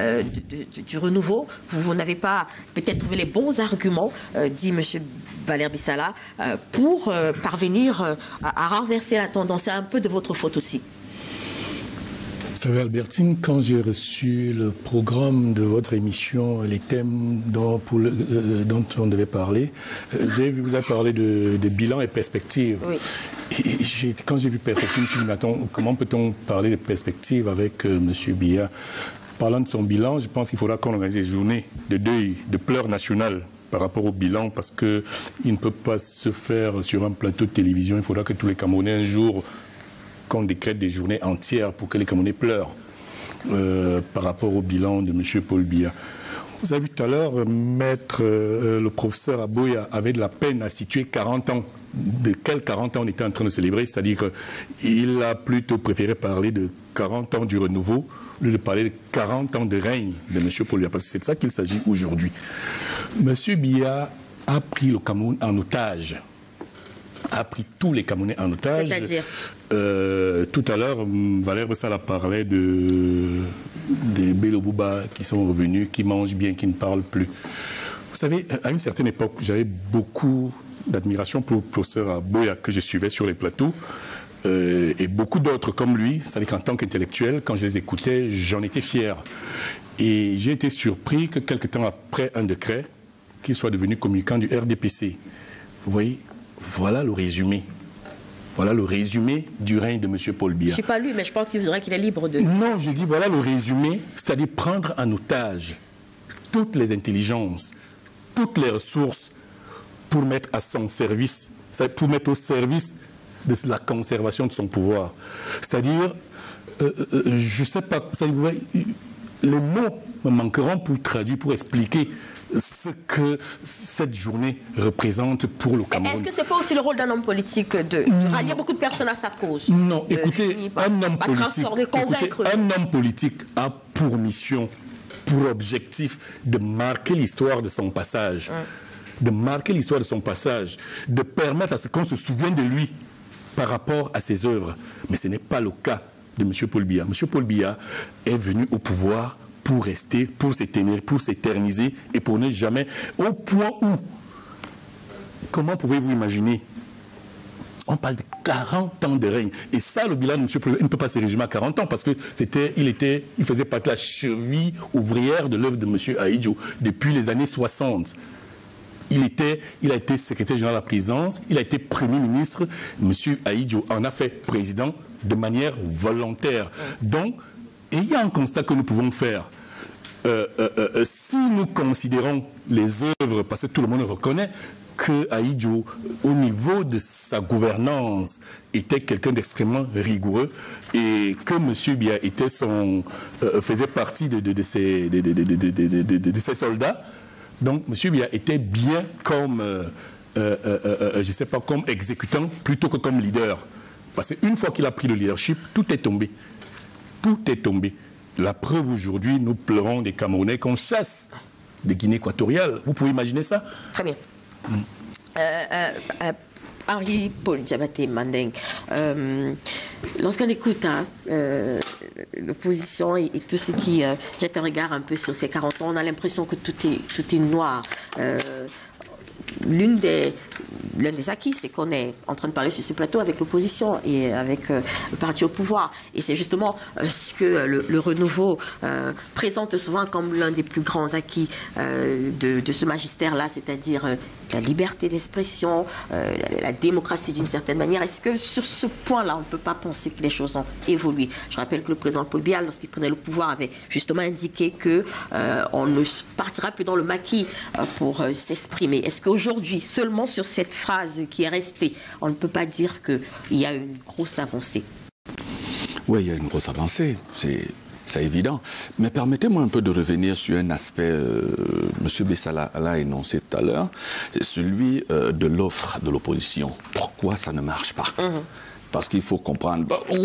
du renouveau. Vous n'avez pas peut-être trouvé les bons arguments, dit M. Valère Bissala, pour parvenir à renverser la tendance. C'est un peu de votre faute aussi. Vous savez, Albertine, quand j'ai reçu le programme de votre émission, les thèmes dont on devait parler, j'ai vu vous avez parlé de bilan et perspective. Oui. Et quand j'ai vu perspective, je me suis dit, mais attends, comment peut-on parler de perspective avec M. Biya? Parlant de son bilan, je pense qu'il faudra qu'on organise des journées de deuil, de pleurs nationales par rapport au bilan, parce qu'il ne peut pas se faire sur un plateau de télévision. Il faudra que tous les Camerounais, un jour, qu'on décrète des journées entières pour que les Camerounais pleurent par rapport au bilan de M. Paul Biya. Vous avez vu tout à l'heure, le professeur Aboya avait de la peine à situer 40 ans. De quels 40 ans on était en train de célébrer? C'est-à-dire qu'il a plutôt préféré parler de 40 ans du renouveau, au lieu de parler de 40 ans de règne de M. Paul Biya, parce que c'est de ça qu'il s'agit aujourd'hui. M. Biya a pris le Cameroun en otage. A pris tous les Camerounais en otage. C'est-à-dire tout à l'heure, Valère Bissala parlait des Bello Bouba qui sont revenus, qui mangent bien, qui ne parlent plus. Vous savez, à une certaine époque, j'avais beaucoup d'admiration pour le professeur Aboya que je suivais sur les plateaux, et beaucoup d'autres comme lui. C'est-à-dire qu'en tant qu'intellectuel, quand je les écoutais, j'en étais fier. Et j'ai été surpris que quelque temps après un décret, qu'il soit devenu communicant du RDPC. Vous voyez, voilà le résumé. Voilà le résumé du règne de M. Paul Biya. Je ne suis pas lui, mais je pense qu'il faudrait qu'il est libre de... Non, je dis voilà le résumé, c'est-à-dire prendre en otage toutes les intelligences, toutes les ressources pour mettre à son service, pour mettre au service de la conservation de son pouvoir. C'est-à-dire, je ne sais pas, les mots me manqueront pour traduire, pour expliquer ce que cette journée représente pour le Cameroun. Est-ce que ce n'est pas aussi le rôle d'un homme politique de rallier beaucoup de personnes à sa cause? Non, écoutez, un homme politique a pour mission, pour objectif de marquer l'histoire de son passage. De marquer l'histoire de son passage, de permettre à ce qu'on se souvienne de lui par rapport à ses œuvres. Mais ce n'est pas le cas de M. Paul Biya. M. Paul Biya est venu au pouvoir pour rester, pour s'éterniser et pour ne jamais, au point où, comment pouvez-vous imaginer, on parle de 40 ans de règne. Et ça, le bilan de M. Paul Biya, il ne peut pas se résumer à 40 ans parce que il faisait partie de la cheville ouvrière de l'œuvre de M. Ahidjo depuis les années 60. Il a été secrétaire général de la présidence, il a été Premier ministre. M. Ahidjo en a fait président de manière volontaire. Donc, il y a un constat que nous pouvons faire. Si nous considérons les œuvres, parce que tout le monde reconnaît que Ahidjo, au niveau de sa gouvernance, était quelqu'un d'extrêmement rigoureux et que M. Biya faisait partie de ses soldats. Donc, M. Biya était bien comme, je ne sais pas, comme exécutant plutôt que comme leader. Parce qu'une fois qu'il a pris le leadership, tout est tombé. Tout est tombé. La preuve aujourd'hui, nous pleurons des Camerounais qu'on chasse de Guinée équatoriale. Vous pouvez imaginer ça? Très bien. Henri-Paul Diabaté Mandeng, lorsqu'on écoute l'opposition et tout ce qui jette un regard un peu sur ces 40 ans, on a l'impression que tout est noir. L'un des acquis, c'est qu'on est en train de parler sur ce plateau avec l'opposition et avec le parti au pouvoir. Et c'est justement ce que le renouveau présente souvent comme l'un des plus grands acquis de ce magistère-là, c'est-à-dire la liberté d'expression, la démocratie d'une certaine manière. Est-ce que sur ce point-là, on ne peut pas penser que les choses ont évolué? Je rappelle que le président Paul Biya, lorsqu'il prenait le pouvoir, avait justement indiqué qu'on ne partira plus dans le maquis pour s'exprimer. Est-ce qu'aujourd'hui, seulement sur cette phrase qui est restée, on ne peut pas dire qu'il y a une grosse avancée? Oui, il y a une grosse avancée, c'est évident. Mais permettez-moi un peu de revenir sur un aspect, M. Bessala l'a énoncé tout à l'heure, c'est celui de l'offre de l'opposition. Pourquoi ça ne marche pas? Parce qu'il faut comprendre,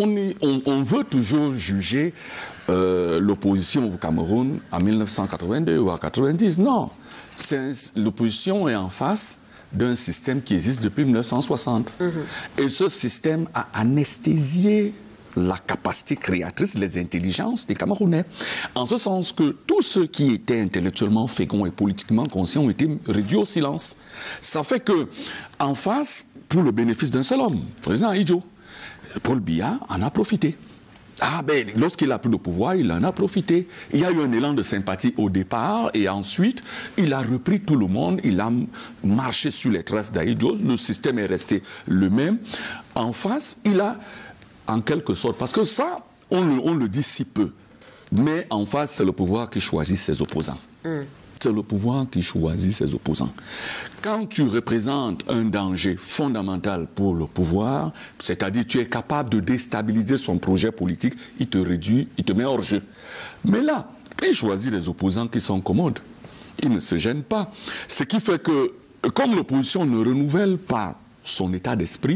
on veut toujours juger l'opposition au Cameroun en 1982 ou en 90. Non, l'opposition est en face d'un système qui existe depuis 1960. Et ce système a anesthésié la capacité créatrice, les intelligences des Camerounais. En ce sens que tous ceux qui étaient intellectuellement féconds et politiquement conscients ont été réduits au silence. Ça fait que, en face, pour le bénéfice d'un seul homme, le président Idjo, Paul Biya en a profité. Lorsqu'il a pris le pouvoir, il en a profité. Il y a eu un élan de sympathie au départ et ensuite, il a repris tout le monde, il a marché sur les traces d'Aïdjo, le système est resté le même. En face, il a, en quelque sorte, parce que ça, on le dit si peu, mais en face, c'est le pouvoir qui choisit ses opposants. C'est le pouvoir qui choisit ses opposants. Quand tu représentes un danger fondamental pour le pouvoir, c'est-à-dire tu es capable de déstabiliser son projet politique, il te réduit, il te met hors jeu. Mais là, il choisit les opposants qui sont commodes. Il ne se gêne pas. Ce qui fait que, comme l'opposition ne renouvelle pas son état d'esprit,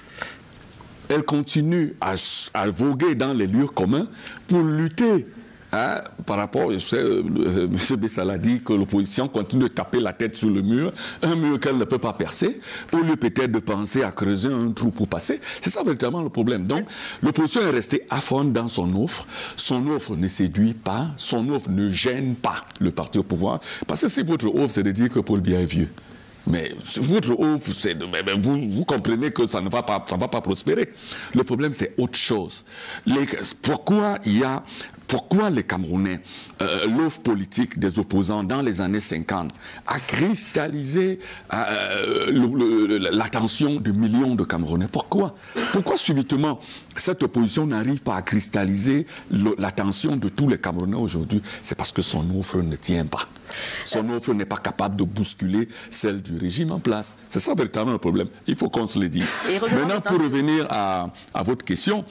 elle continue à voguer dans les lieux communs pour lutter. Par rapport, M. Bessala dit que l'opposition continue de taper la tête sur le mur, un mur qu'elle ne peut pas percer, au lieu peut-être de penser à creuser un trou pour passer. C'est ça véritablement le problème. Donc, l'opposition est restée à fond dans son offre. Son offre ne séduit pas, son offre ne gêne pas le parti au pouvoir. Parce que si votre offre, c'est de dire que Paul Biya est vieux. Mais votre offre, vous comprenez que ça ne va pas prospérer. Le problème, c'est autre chose. Pourquoi les Camerounais, l'offre politique des opposants dans les années 50 a cristallisé l'attention de millions de Camerounais? Pourquoi subitement cette opposition n'arrive pas à cristalliser l'attention de tous les Camerounais aujourd'hui? C'est parce que son offre ne tient pas. Son offre n'est pas capable de bousculer celle du régime en place. C'est ça véritablement le problème. Il faut qu'on se le dise. Maintenant, pour revenir à votre question,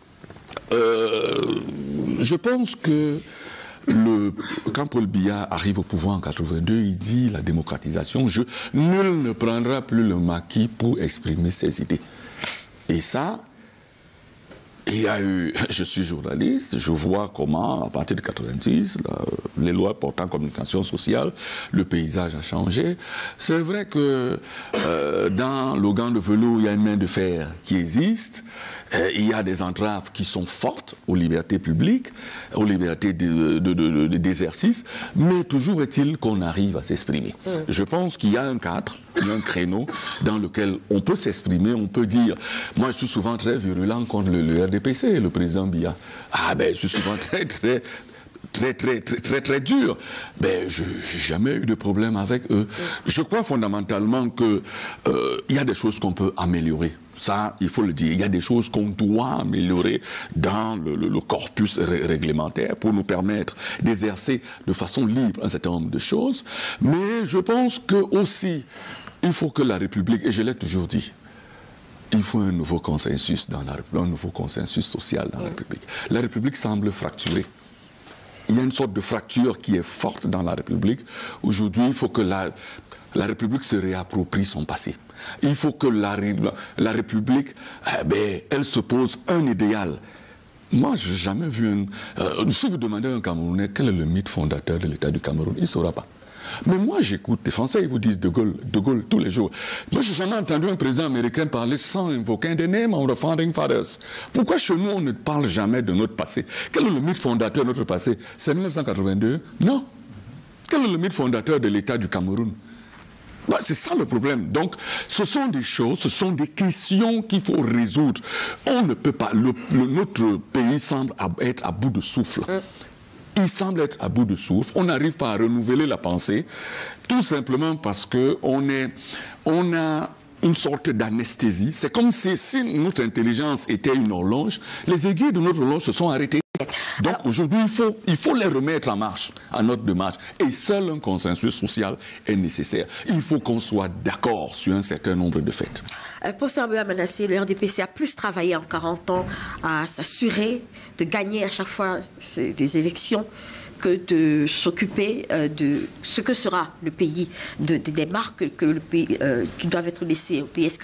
je pense que quand Paul Biya arrive au pouvoir en 82, il dit la démocratisation, nul ne prendra plus le maquis pour exprimer ses idées. Et ça, il y a eu, je suis journaliste, je vois comment, à partir de 90, les lois portant communication sociale, le paysage a changé. C'est vrai que dans le gant de velours, il y a une main de fer qui existe. Il y a des entraves qui sont fortes aux libertés publiques, aux libertés d'exercice, mais toujours est-il qu'on arrive à s'exprimer. Je pense qu'il y a un cadre, il y a un créneau dans lequel on peut s'exprimer, on peut dire, moi je suis souvent très virulent contre le RDPC, le président Biya. Je suis souvent très dur. Je n'ai jamais eu de problème avec eux. Je crois fondamentalement qu'il y a des choses qu'on peut améliorer. Ça, il faut le dire. Il y a des choses qu'on doit améliorer dans le corpus réglementaire pour nous permettre d'exercer de façon libre un certain nombre de choses. Mais je pense que aussi, il faut que la République, et je l'ai toujours dit, il faut un nouveau consensus dans la République, un nouveau consensus social dans la République. La République semble fracturée. Il y a une sorte de fracture qui est forte dans la République. Aujourd'hui, il faut que la République se réapproprie son passé. Il faut que la République, elle se pose un idéal. Moi, je n'ai jamais vu si vous demandez à un Camerounais quel est le mythe fondateur de l'État du Cameroun, il ne saura pas. Mais moi, j'écoute les Français, ils vous disent de Gaulle tous les jours. Moi, je n'ai jamais entendu un président américain parler sans invoquer the name of the founding fathers. Pourquoi chez nous, on ne parle jamais de notre passé? Quel est le mythe fondateur de notre passé? C'est 1982? Non. Quel est le mythe fondateur de l'État du Cameroun? Bah, c'est ça le problème. Donc, ce sont des choses, ce sont des questions qu'il faut résoudre. On ne peut pas... notre pays semble être à bout de souffle. Il semble être à bout de souffle. On n'arrive pas à renouveler la pensée, tout simplement parce qu'on a une sorte d'anesthésie. C'est comme si notre intelligence était une horloge, les aiguilles de notre horloge se sont arrêtées. Donc aujourd'hui, il faut les remettre en marche, en notre démarche. Et seul un consensus social est nécessaire. Il faut qu'on soit d'accord sur un certain nombre de faits. Pour Sambea Manasseh, le RDPC a plus travaillé en 40 ans à s'assurer de gagner à chaque fois des élections que de s'occuper de ce que sera le pays, des marques que le pays, qui doivent être laissées au pays.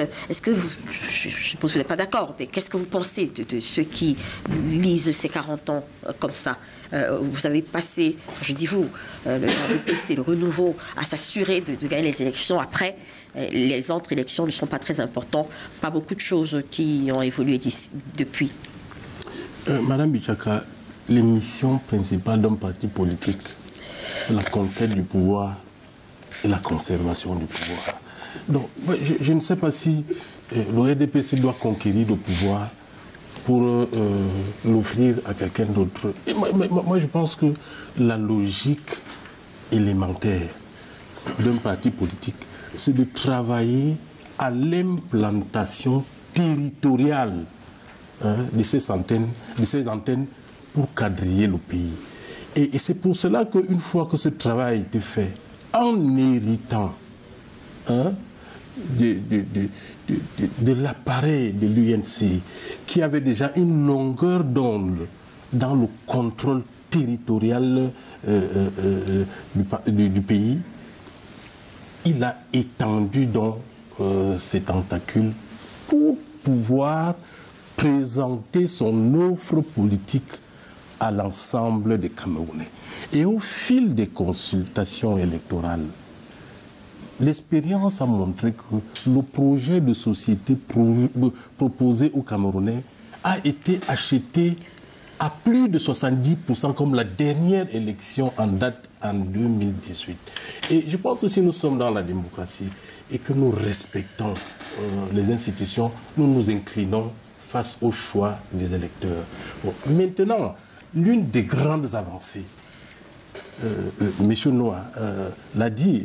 Je suppose que vous n'êtes pas d'accord, mais qu'est-ce que vous pensez de ceux qui lisent ces 40 ans comme ça? Vous avez passé, je dis vous, le RDPC, le renouveau, à s'assurer de gagner les élections. Après, les autres élections ne sont pas très importantes. Pas beaucoup de choses qui ont évolué depuis. Madame Bichaka, les missions principales d'un parti politique, c'est la conquête du pouvoir et la conservation du pouvoir. Donc, je ne sais pas si le RDPC doit conquérir le pouvoir pour l'offrir à quelqu'un d'autre. Moi, je pense que la logique élémentaire d'un parti politique, c'est de travailler à l'implantation territoriale de ces antennes pour quadriller le pays. Et c'est pour cela qu'une fois que ce travail a été fait, en héritant de l'appareil de l'UNC, qui avait déjà une longueur d'onde dans le contrôle territorial du pays, il a étendu donc ses tentacules pour pouvoir présenter son offre politique à l'ensemble des Camerounais. Et au fil des consultations électorales, l'expérience a montré que le projet de société proposé aux Camerounais a été acheté à plus de 70%, comme la dernière élection en date en 2018. Et je pense que si nous sommes dans la démocratie et que nous respectons les institutions, nous nous inclinons face au choix des électeurs. Bon, maintenant, l'une des grandes avancées, M. Noah l'a dit,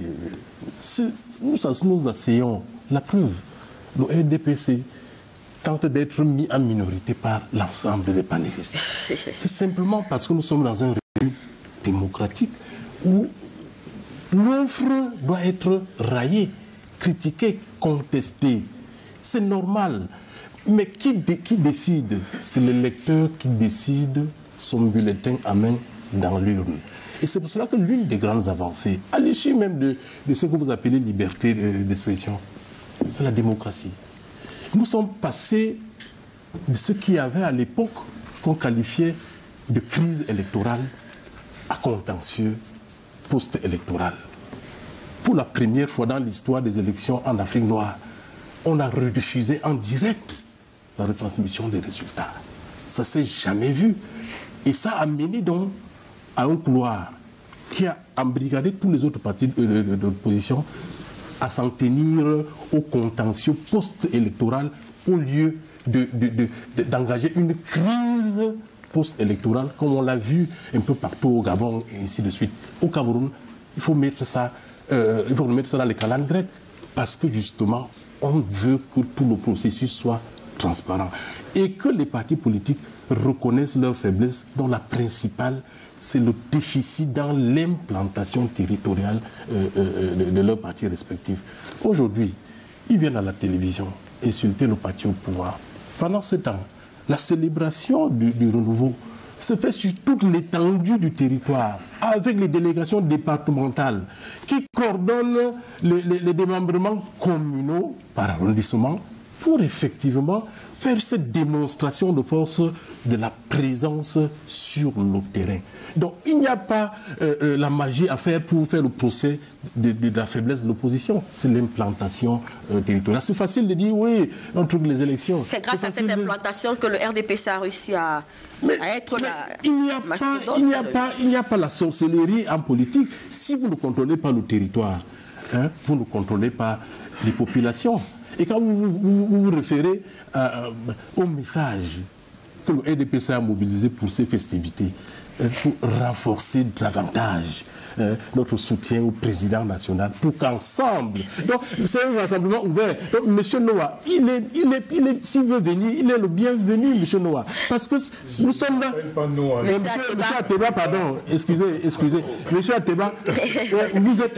nous asseyons la preuve. Le RDPC tente d'être mis en minorité par l'ensemble des panélistes. C'est simplement parce que nous sommes dans un régime démocratique où l'offre doit être raillée, critiquée, contestée. C'est normal. Mais qui décide? C'est l'électeur qui décide son bulletin à main dans l'urne. Et c'est pour cela que l'une des grandes avancées, à l'issue même de ce que vous appelez liberté d'expression, c'est la démocratie. Nous sommes passés de ce qu'il y avait à l'époque qu'on qualifiait de crise électorale à contentieux post-électoral. Pour la première fois dans l'histoire des élections en Afrique noire, on a rediffusé en direct la retransmission des résultats. Ça ne s'est jamais vu. Et ça a mené donc à un couloir qui a embrigadé tous les autres partis d'opposition à s'en tenir au contentieux post-électoral au lieu d'engager une crise post-électorale comme on l'a vu un peu partout au Gabon et ainsi de suite. Au Cameroun, il faut mettre ça dans les calendes grecs parce que justement, on veut que tout le processus soit transparent et que les partis politiques reconnaissent leurs faiblesses, dont la principale, c'est le déficit dans l'implantation territoriale de leurs partis respectifs. Aujourd'hui, ils viennent à la télévision insulter le parti au pouvoir. Pendant ce temps, la célébration du renouveau se fait sur toute l'étendue du territoire, avec les délégations départementales qui coordonnent les démembrements communaux par arrondissement pour effectivement faire cette démonstration de force de la présence sur le terrain. Donc il n'y a pas la magie à faire pour faire le procès de la faiblesse de l'opposition. C'est l'implantation territoriale. C'est facile de dire oui, un truc les élections. C'est grâce à cette implantation que le RDPC a réussi à être la il n'y a pas la sorcellerie en politique. Si vous ne contrôlez pas le territoire, vous ne contrôlez pas les populations. Et quand vous référez au message que le RDPC a mobilisé pour ces festivités, pour renforcer davantage notre soutien au président national, pour qu'ensemble, donc c'est un rassemblement ouvert. Donc M. Noah, s'il veut venir, il est le bienvenu, M. Noah, parce que nous sommes là. M. Ateba, pardon, excusez, M. Ateba, vous êtes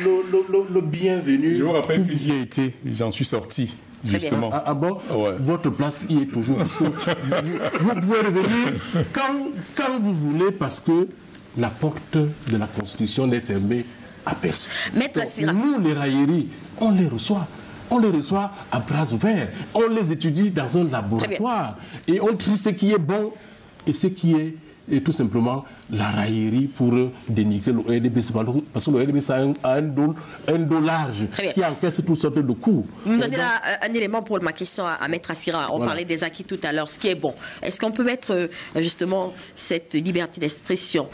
le bienvenu. Je vous rappelle que j'y ai été, j'en suis sorti. Justement. Ah bon? Ouais. Votre place y est toujours. Vous pouvez revenir quand vous voulez, parce que la porte de la Constitution n'est fermée à personne. Nous, les railleries, on les reçoit. On les reçoit à bras ouverts. On les étudie dans un laboratoire. Et on trie ce qui est bon et ce qui est tout simplement la raillerie pour dénigrer le RDPC. Parce que le RDPC a un dos large qui encaisse toutes sortes de coups. Vous me donnez là un élément pour ma question à Maître Assira. On parlait des acquis tout à l'heure, ce qui est bon. Est-ce qu'on peut mettre justement cette liberté d'expression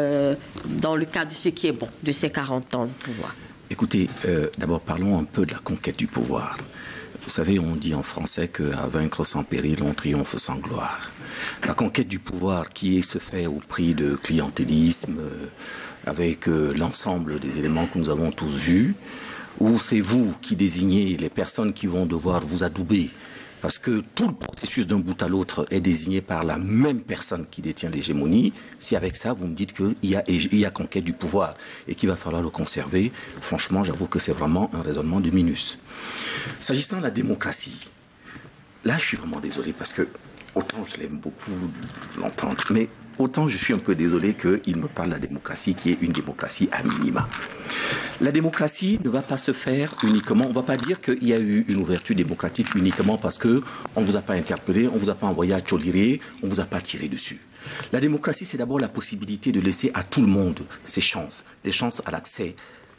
dans le cadre de ce qui est bon, de ces 40 ans de pouvoir? Écoutez, d'abord parlons un peu de la conquête du pouvoir. Vous savez, on dit en français qu'à vaincre sans péril, on triomphe sans gloire. La conquête du pouvoir qui se fait au prix de clientélisme, avec l'ensemble des éléments que nous avons tous vus, où c'est vous qui désignez les personnes qui vont devoir vous adouber, parce que tout le processus d'un bout à l'autre est désigné par la même personne qui détient l'hégémonie. Si avec ça, vous me dites qu'il y a conquête du pouvoir et qu'il va falloir le conserver, franchement, j'avoue que c'est vraiment un raisonnement de minus. S'agissant de la démocratie, là, je suis vraiment désolé parce que, autant je l'aime beaucoup l'entendre, mais autant je suis un peu désolé qu'il me parle de la démocratie qui est une démocratie à minima. La démocratie ne va pas se faire uniquement, on ne va pas dire qu'il y a eu une ouverture démocratique uniquement parce qu'on ne vous a pas interpellé, on ne vous a pas envoyé à Tcholiré, on ne vous a pas tiré dessus. La démocratie, c'est d'abord la possibilité de laisser à tout le monde ses chances, les chances à l'accès,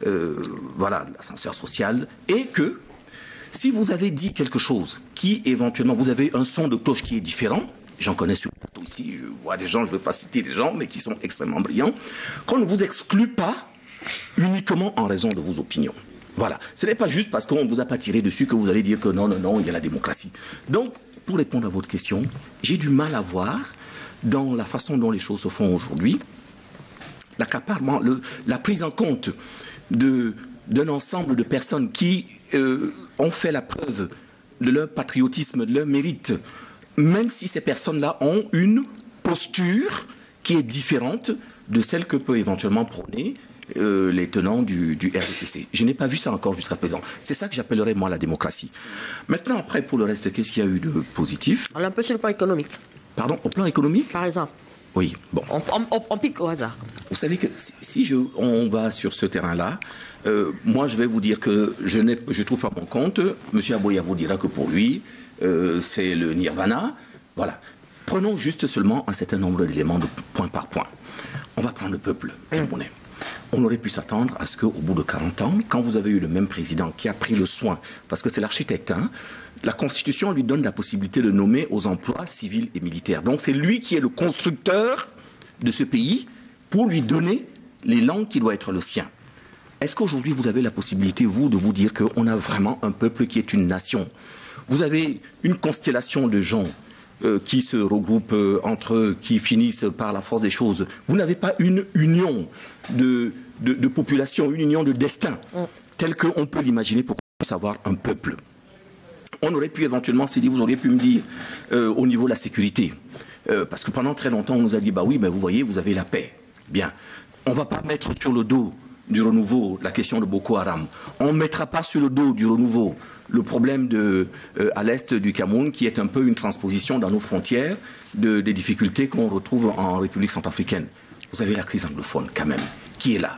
l'ascenseur social, et que si vous avez dit quelque chose qui éventuellement, vous avez un son de cloche qui est différent, j'en connais sur le plateau ici, je vois des gens, je ne veux pas citer des gens, mais qui sont extrêmement brillants, qu'on ne vous exclut pas uniquement en raison de vos opinions. Voilà. Ce n'est pas juste parce qu'on ne vous a pas tiré dessus que vous allez dire que non, il y a la démocratie. Donc, pour répondre à votre question, j'ai du mal à voir, dans la façon dont les choses se font aujourd'hui, l'accaparement, la prise en compte d'un ensemble de personnes qui ont fait la preuve de leur patriotisme, de leur mérite, même si ces personnes-là ont une posture qui est différente de celle que peut éventuellement prôner les tenants du RDPC. Je n'ai pas vu ça encore jusqu'à présent. C'est ça que j'appellerais, moi, la démocratie. Maintenant, après, pour le reste, qu'est-ce qu'il y a eu de positif? On est un peu sur le plan économique. Pardon, au plan économique? Par exemple. Oui, bon. On pique au hasard. Vous savez que si on va sur ce terrain-là, moi, je vais vous dire que je trouve à mon compte, M. Aboya vous dira que pour lui, c'est le nirvana. Voilà. Prenons juste seulement un certain nombre d'éléments de point par point. On va prendre le peuple camerounais. On aurait pu s'attendre à ce qu'au bout de 40 ans, quand vous avez eu le même président qui a pris le soin, parce que c'est l'architecte, la Constitution lui donne la possibilité de nommer aux emplois civils et militaires. Donc c'est lui qui est le constructeur de ce pays pour lui donner l'élan qui doit être le sien. Est-ce qu'aujourd'hui vous avez la possibilité, vous, de vous dire qu'on a vraiment un peuple qui est une nation? Vous avez une constellation de gens qui se regroupent entre eux, qui finissent par la force des choses. Vous n'avez pas une union de population, une union de destin, telle qu'on peut l'imaginer pour qu'on puisse avoir un peuple. On aurait pu éventuellement se dire, vous auriez pu me dire, au niveau de la sécurité, parce que pendant très longtemps, on nous a dit, bah oui, vous voyez, vous avez la paix. Bien, on ne va pas mettre sur le dos du renouveau la question de Boko Haram. On ne mettra pas sur le dos du renouveau le problème à l'est du Cameroun, qui est un peu une transposition dans nos frontières des difficultés qu'on retrouve en République centrafricaine. Vous avez la crise anglophone, quand même, qui est là.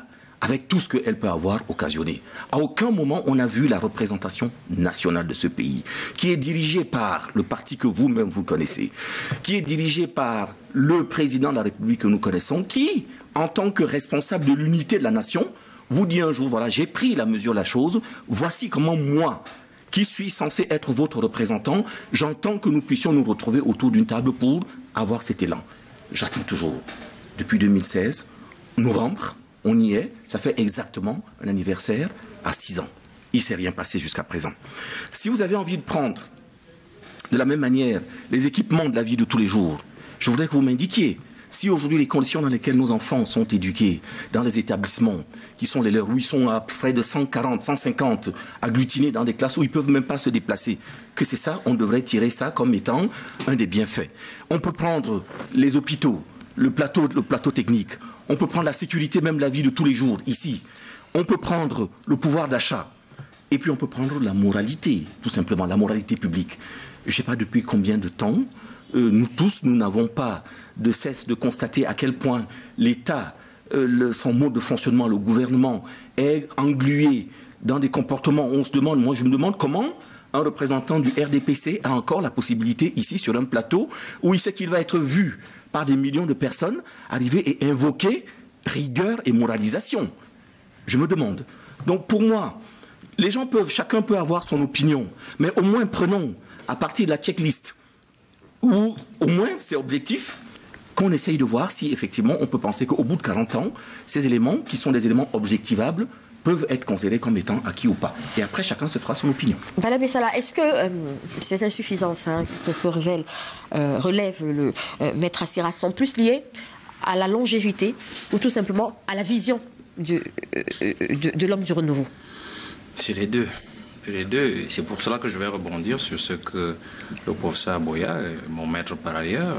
avec tout ce qu'elle peut avoir occasionné. À aucun moment on a vu la représentation nationale de ce pays, qui est dirigée par le parti que vous-même vous connaissez, qui est dirigée par le président de la République que nous connaissons, qui, en tant que responsable de l'unité de la nation, vous dit un jour, voilà, j'ai pris la mesure de la chose, voici comment moi, qui suis censé être votre représentant, j'entends que nous puissions nous retrouver autour d'une table pour avoir cet élan. J'attends toujours. Depuis 2016, novembre, on y est, ça fait exactement un anniversaire à 6 ans. Il ne s'est rien passé jusqu'à présent. Si vous avez envie de prendre, de la même manière, les équipements de la vie de tous les jours, je voudrais que vous m'indiquiez si aujourd'hui les conditions dans lesquelles nos enfants sont éduqués, dans les établissements qui sont les leurs, où ils sont à près de 140, 150 agglutinés dans des classes où ils ne peuvent même pas se déplacer, que c'est ça, on devrait tirer ça comme étant un des bienfaits. On peut prendre les hôpitaux, le plateau technique, on peut prendre la sécurité, même la vie de tous les jours, ici. On peut prendre le pouvoir d'achat, et puis on peut prendre la moralité, tout simplement, la moralité publique. Je ne sais pas depuis combien de temps, nous tous, nous n'avons pas de cesse de constater à quel point l'État, son mode de fonctionnement, le gouvernement, est englué dans des comportements. On se demande, moi je me demande comment un représentant du RDPC a encore la possibilité, ici sur un plateau, où il sait qu'il va être vu par des millions de personnes, arriver et invoquer rigueur et moralisation. Je me demande. Donc pour moi, les gens peuvent, chacun peut avoir son opinion, mais au moins prenons, à partir de la checklist, où au moins c'est objectif, qu'on essaye de voir si effectivement on peut penser qu'au bout de 40 ans, ces éléments, qui sont des éléments objectivables, peuvent être considérés comme étant acquis ou pas. Et après, chacun se fera son opinion. Bala Bessala, est-ce que ces insuffisances que relève le maître Assira sont plus liées à la longévité ou tout simplement à la vision de l'homme du renouveau? C'est les deux. Les deux. C'est pour cela que je vais rebondir sur ce que le professeur Aboya, mon maître par ailleurs,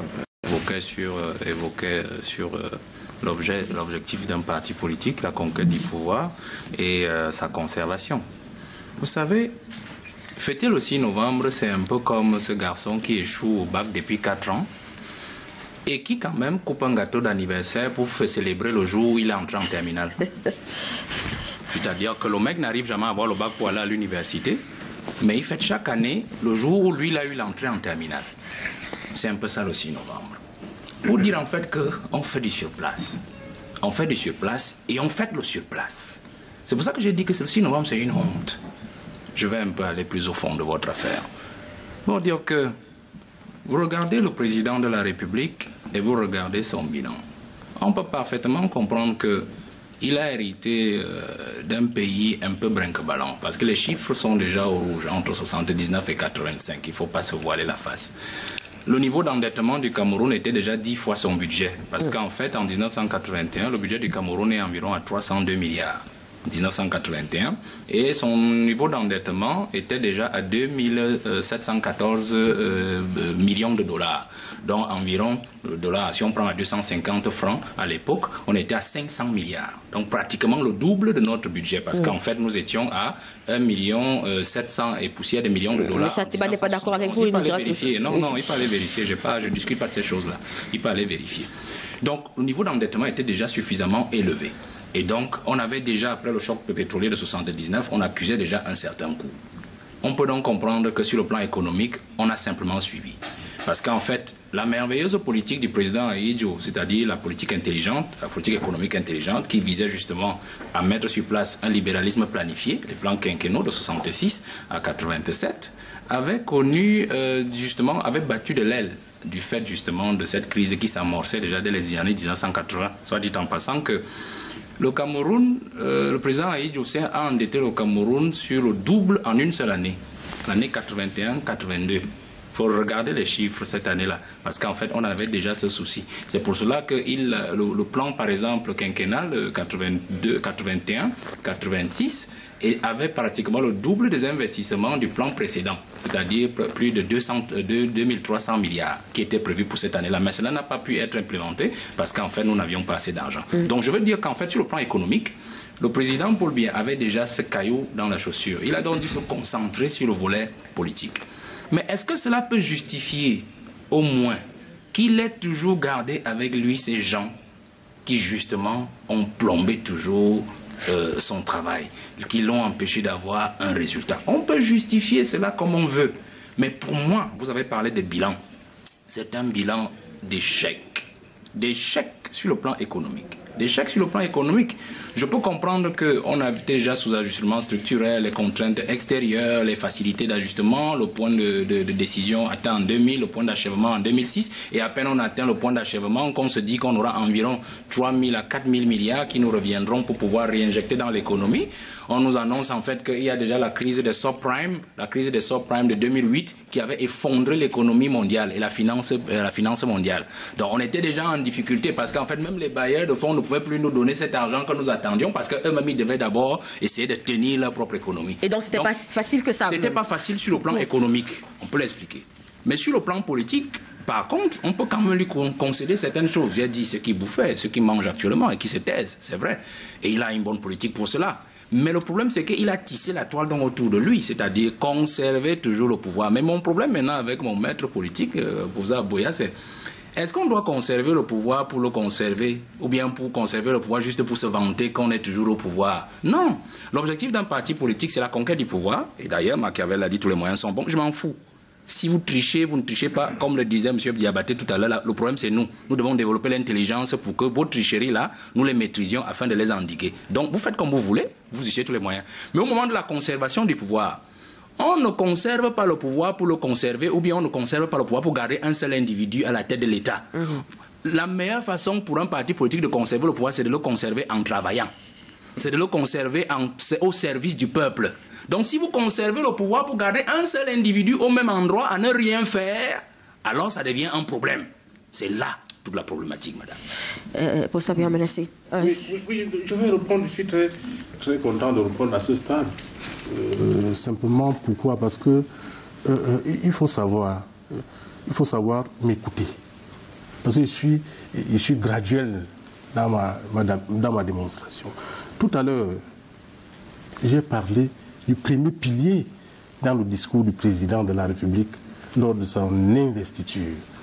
évoquait sur l'objectif d'un parti politique, la conquête du pouvoir et sa conservation. Vous savez, fêter le 6 novembre, c'est un peu comme ce garçon qui échoue au bac depuis 4 ans et qui quand même coupe un gâteau d'anniversaire pour célébrer le jour où il est entré en terminale. C'est-à-dire que le mec n'arrive jamais à avoir le bac pour aller à l'université, mais il fête chaque année le jour où lui, il a eu l'entrée en terminale. C'est un peu ça le 6 novembre. Pour dire en fait qu'on fait du surplace. On fait du surplace et on fête le surplace. C'est pour ça que j'ai dit que le 6 novembre, c'est une honte. Je vais un peu aller plus au fond de votre affaire. Pour dire que vous regardez le président de la République et vous regardez son bilan. On peut parfaitement comprendre qu'il a hérité d'un pays un peu brinque-ballon. Parce que les chiffres sont déjà au rouge, entre 79 et 85. Il ne faut pas se voiler la face. Le niveau d'endettement du Cameroun était déjà 10 fois son budget. Parce qu'en fait, en 1981, le budget du Cameroun est environ à 302 milliards. 1981. Et son niveau d'endettement était déjà à 2714 millions de dollars. Donc environ, le dollar, si on prend à 250 francs à l'époque, on était à 500 milliards. Donc pratiquement le double de notre budget. Parce qu'en fait, nous étions à 1,7 et poussière de millions de dollars. Mais Satiba n'est pas d'accord avec vous, il nous dira vérifier. Non, il peut aller vérifier. Je ne discute pas de ces choses-là. Il peut aller vérifier. Donc le niveau d'endettement était déjà suffisamment élevé. Et donc, on avait déjà, après le choc pétrolier de 79, on accusait déjà un certain coût. On peut donc comprendre que sur le plan économique, on a simplement suivi. Parce qu'en fait, la merveilleuse politique du président Ahidjo, c'est-à-dire la politique intelligente, la politique économique intelligente, qui visait justement à mettre sur place un libéralisme planifié, les plans quinquennaux de 66 à 87, avait battu de l'aile du fait justement de cette crise qui s'amorçait déjà dès les années 1980. Soit dit en passant que le Cameroun, le président Ahidjo a endetté le Cameroun sur le double en une seule année, l'année 81-82. Il faut regarder les chiffres cette année-là, parce qu'en fait, on avait déjà ce souci. C'est pour cela que le plan, par exemple, quinquennal 82, 81, 86, avait pratiquement le double des investissements du plan précédent, c'est-à-dire plus de 2300 milliards qui étaient prévus pour cette année-là. Mais cela n'a pas pu être implémenté parce qu'en fait, nous n'avions pas assez d'argent. Donc, je veux dire qu'en fait, sur le plan économique, le président Paul Biya avait déjà ce caillou dans la chaussure. Il a donc dû se concentrer sur le volet politique. Mais est-ce que cela peut justifier, au moins, qu'il ait toujours gardé avec lui ces gens qui, justement, ont plombé toujours son travail, qui l'ont empêché d'avoir un résultat. On peut justifier cela comme on veut. Mais pour moi, vous avez parlé de bilan. C'est un bilan d'échec. D'échec sur le plan économique. D'échec sur le plan économique. Je peux comprendre qu'on a déjà sous ajustement structurel les contraintes extérieures, les facilités d'ajustement, le point de décision atteint en 2000, le point d'achèvement en 2006, et à peine on atteint le point d'achèvement qu'on se dit qu'on aura environ 3 000 à 4 000 milliards qui nous reviendront pour pouvoir réinjecter dans l'économie. On nous annonce en fait qu'il y a déjà la crise des subprimes, de 2008 qui avait effondré l'économie mondiale et la finance mondiale. Donc on était déjà en difficulté parce qu'en fait même les bailleurs de fonds ne pouvaient plus nous donner cet argent que nous attendions parce qu'eux-mêmes ils devaient d'abord essayer de tenir leur propre économie. Et donc c'était pas facile que ça. C'était pas facile sur le plan économique, on peut l'expliquer. Mais sur le plan politique, par contre, on peut quand même lui concéder certaines choses. Il a dit ce qu'il bouffait, ce qu'il mange actuellement et qui se taise, c'est vrai. Et il a une bonne politique pour cela. Mais le problème, c'est qu'il a tissé la toile d'ombre autour de lui, c'est-à-dire conserver toujours le pouvoir. Mais mon problème maintenant avec mon maître politique, Bouza Boya, c'est est-ce qu'on doit conserver le pouvoir pour le conserver ou bien pour conserver le pouvoir juste pour se vanter qu'on est toujours au pouvoir? Non. L'objectif d'un parti politique, c'est la conquête du pouvoir. Et d'ailleurs, Machiavel a dit tous les moyens sont bons. Je m'en fous. Si vous trichez, vous ne trichez pas. Comme le disait M. Diabaté tout à l'heure, le problème c'est nous. Nous devons développer l'intelligence pour que vos tricheries-là, nous les maîtrisions afin de les endiguer. Donc vous faites comme vous voulez, vous utilisez tous les moyens. Mais au moment de la conservation du pouvoir, on ne conserve pas le pouvoir pour le conserver ou bien on ne conserve pas le pouvoir pour garder un seul individu à la tête de l'État. La meilleure façon pour un parti politique de conserver le pouvoir, c'est de le conserver en travaillant. C'est de le conserver au service du peuple. Donc si vous conservez le pouvoir pour garder un seul individu au même endroit à ne rien faire, alors ça devient un problème. C'est là toute la problématique, madame. Pour ça bien menacé. Oui, je vais répondre. Je suis très, très content de répondre à ce stade. Simplement pourquoi? Parce que il faut savoir m'écouter. Parce que je suis graduel dans ma démonstration. Tout à l'heure, j'ai parlé du premier pilier dans le discours du président de la République lors de son investiture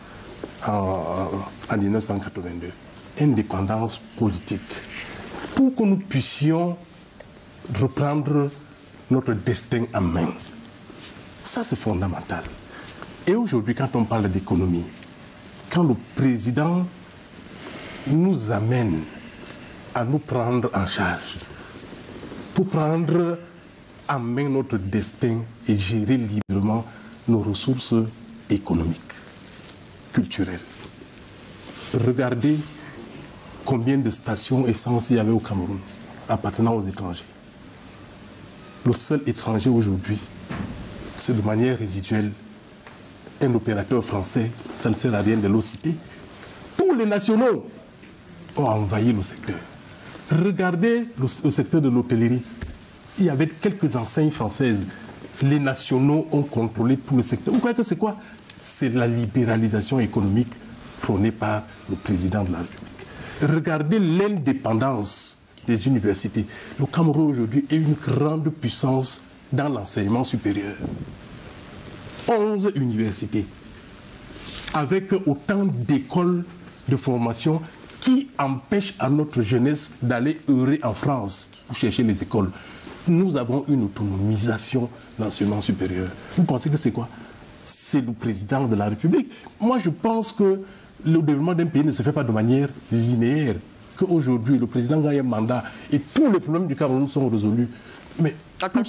en 1982. Indépendance politique. Pour que nous puissions reprendre notre destin en main. Ça, c'est fondamental. Et aujourd'hui, quand on parle d'économie, quand le président nous amène à nous prendre en charge, pour prendre en main notre destin et gérer librement nos ressources économiques, culturelles. Regardez combien de stations essence il y avait au Cameroun appartenant aux étrangers. Le seul étranger aujourd'hui, c'est de manière résiduelle un opérateur français, ça ne sert à rien de le citer. Tous les nationaux ont envahi le secteur. Regardez le secteur de l'hôtellerie. Il y avait quelques enseignes françaises. Les nationaux ont contrôlé tout le secteur. Vous croyez que c'est quoi? C'est la libéralisation économique prônée par le président de la République. Regardez l'indépendance des universités. Le Cameroun aujourd'hui est une grande puissance dans l'enseignement supérieur. 11 universités, avec autant d'écoles de formation qui empêchent à notre jeunesse d'aller œuvrer en France pour chercher les écoles. Nous avons une autonomisation de l'enseignement supérieur. Vous pensez que c'est quoi? C'est le président de la République. Moi, je pense que le développement d'un pays ne se fait pas de manière linéaire. Qu'aujourd'hui, le président gagne un mandat et tous les problèmes du Cameroun sont résolus. Mais tout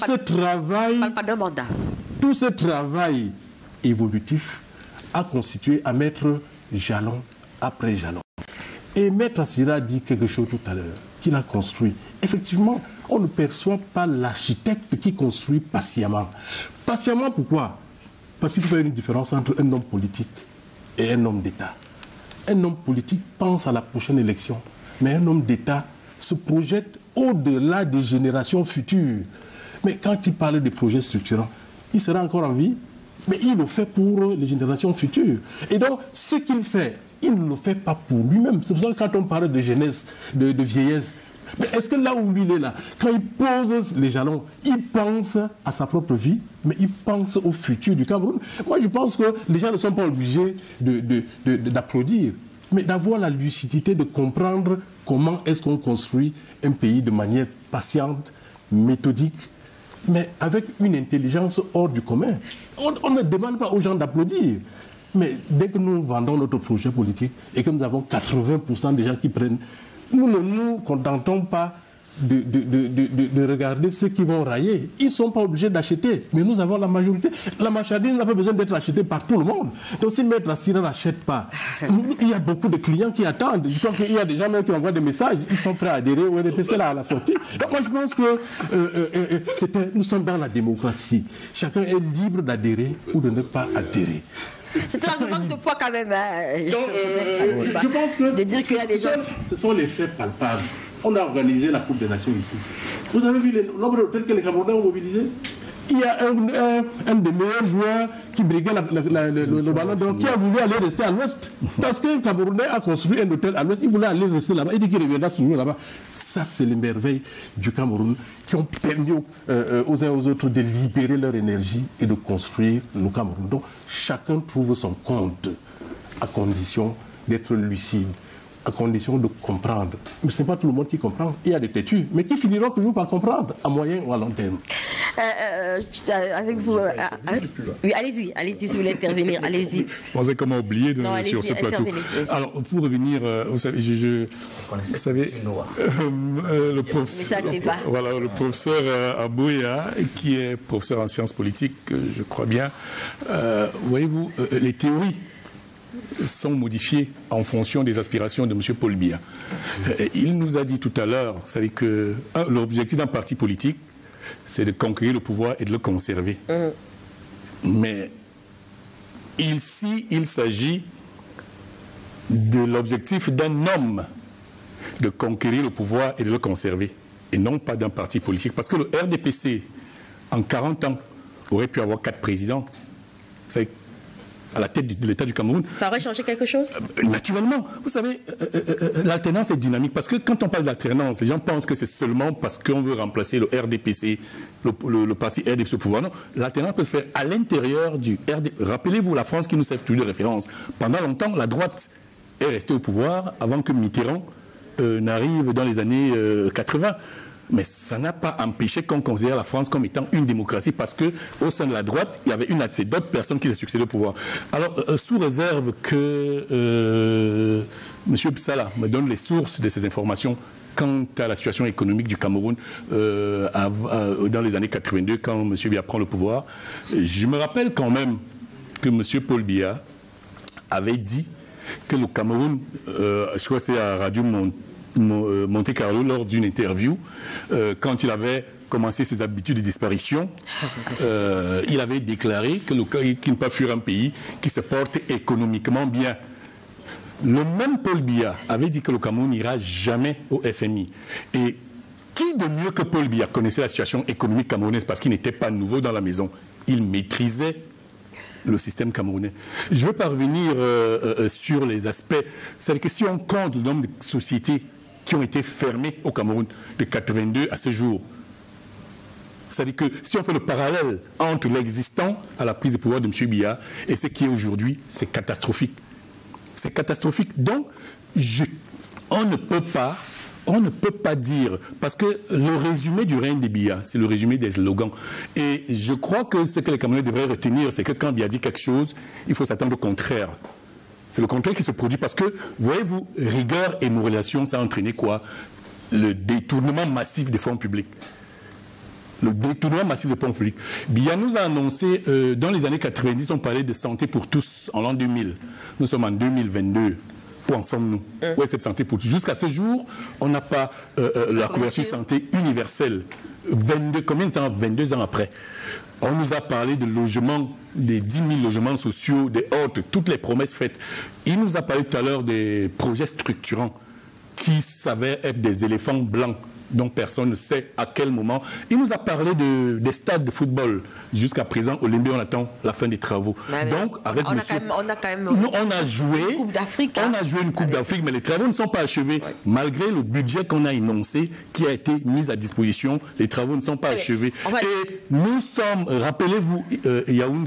ce travail évolutif a constitué à mettre jalon après jalon. Et Maître Assira a dit quelque chose tout à l'heure, qu'il a construit. Effectivement, on ne perçoit pas l'architecte qui construit patiemment. Patiemment, pourquoi? Parce qu'il faut faire une différence entre un homme politique et un homme d'État. Un homme politique pense à la prochaine élection, mais un homme d'État se projette au-delà des générations futures. Mais quand il parle des projets structurants, il sera encore en vie, mais il le fait pour les générations futures. Et donc, ce qu'il fait, il ne le fait pas pour lui-même. C'est pour ça que quand on parle de jeunesse, de vieillesse, mais est-ce que là où il est là, quand il pose les jalons, il pense à sa propre vie, mais il pense au futur du Cameroun? Moi, je pense que les gens ne sont pas obligés d'applaudir. mais d'avoir la lucidité de comprendre comment est-ce qu'on construit un pays de manière patiente, méthodique, mais avec une intelligence hors du commun. On ne demande pas aux gens d'applaudir. Mais dès que nous vendons notre projet politique et que nous avons 80% des gens qui prennent, nous ne nous contentons pas de regarder ceux qui vont railler. Ils ne sont pas obligés d'acheter, mais nous avons la majorité. La marchandise n'a pas besoin d'être achetée par tout le monde. Donc si Maître Assira n'achète pas, il y a beaucoup de clients qui attendent. Je crois qu'il y a des gens même qui envoient des messages, ils sont prêts à adhérer au RDPC là à la sortie. Donc moi je pense que nous sommes dans la démocratie. Chacun est libre d'adhérer ou de ne pas adhérer. C'est un manque de poids quand même. Je pense que de dire qu'il y a des gens... ce sont les faits palpables. On a organisé la Coupe des Nations ici. Vous avez vu le nombre d'hôtels que les Camerounais ont mobilisés? Il y a un des meilleurs joueurs qui briguait le ballon d'or qui a voulu aller rester à l'ouest. Parce qu'un Camerounais a construit un hôtel à l'ouest, il voulait aller rester là-bas. Il dit qu'il reviendra toujours là-bas. Ça, c'est les merveilles du Cameroun qui ont permis aux uns aux autres de libérer leur énergie et de construire le Cameroun. Donc, chacun trouve son compte à condition d'être lucide, à condition de comprendre. Mais ce n'est pas tout le monde qui comprend. Il y a des têtus, mais qui finiront toujours par comprendre, à moyen ou à long terme. Avec vous, oui, allez-y, si vous voulez intervenir, allez-y. Je pensais comment oublier sur ce plateau. Alors, pour revenir, vous savez, vous savez, le professeur Abouya, qui est professeur en sciences politiques, je crois bien, voyez-vous, les théories sont modifiées en fonction des aspirations de M. Paul Biya. Il nous a dit tout à l'heure, vous savez que l'objectif d'un parti politique, c'est de conquérir le pouvoir et de le conserver. Mais ici, il s'agit de l'objectif d'un homme de conquérir le pouvoir et de le conserver, et non pas d'un parti politique. Parce que le RDPC, en 40 ans, aurait pu avoir 4 présidents. Vous savez, à la tête de l'État du Cameroun. Ça aurait changé quelque chose? Naturellement. Vous savez, l'alternance est dynamique. Parce que quand on parle d'alternance, les gens pensent que c'est seulement parce qu'on veut remplacer le RDPC, le parti RDPC au pouvoir. Non, l'alternance peut se faire à l'intérieur du RDPC. Rappelez-vous la France qui nous sert toujours de référence. Pendant longtemps, la droite est restée au pouvoir avant que Mitterrand n'arrive dans les années 80. Mais ça n'a pas empêché qu'on considère la France comme étant une démocratie parce qu'au sein de la droite, il y avait d'autres personnes qui se succédaient au pouvoir. Alors, sous réserve que M. Psala me donne les sources de ces informations quant à la situation économique du Cameroun dans les années 82, quand M. Biya prend le pouvoir, je me rappelle quand même que M. Paul Biya avait dit que le Cameroun, je crois que c'est à Radio Monte Carlo, lors d'une interview, quand il avait commencé ses habitudes de disparition, il avait déclaré qu'il ne peut pas fuir un pays qui se porte économiquement bien. Le même Paul Biya avait dit que le Cameroun n'ira jamais au FMI. Et qui de mieux que Paul Biya connaissait la situation économique camerounaise parce qu'il n'était pas nouveau dans la maison. Il maîtrisait le système camerounais. Je veux pas revenir sur les aspects. C'est-à-dire que si on compte le nombre de sociétés qui ont été fermées au Cameroun de 82 à ce jour, c'est-à-dire que si on fait le parallèle entre l'existant à la prise de pouvoir de M. Biya et ce qui est aujourd'hui, c'est catastrophique. C'est catastrophique. Donc, on ne peut pas dire, parce que le résumé du règne de Biya, c'est le résumé des slogans. Et je crois que ce que les Camerounais devraient retenir, c'est que quand Biya dit quelque chose, il faut s'attendre au contraire. C'est le contraire qui se produit parce que, voyez-vous, rigueur et moralisation, ça a entraîné quoi? Le détournement massif des fonds publics. Le détournement massif des fonds publics. Biya nous a annoncé, dans les années 90, on parlait de santé pour tous en l'an 2000. Nous sommes en 2022. Où en sommes-nous? Où est cette santé pour tous? Jusqu'à ce jour, on n'a pas la couverture santé universelle. Combien de temps? 22 ans après. On nous a parlé de logements, des 10 000 logements sociaux, des hôtes, toutes les promesses faites. Il nous a parlé tout à l'heure des projets structurants qui s'avèrent être des éléphants blancs dont personne ne sait à quel moment. Il nous a parlé des stades de football. Jusqu'à présent, au Limbe, on attend la fin des travaux. Donc, avec on a joué une Coupe d'Afrique. On a joué une Coupe d'Afrique, mais les travaux ne sont pas achevés. Ouais. Malgré le budget qu'on a énoncé, qui a été mis à disposition, les travaux ne sont pas achevés. Et nous sommes, rappelez-vous, Yaoundé,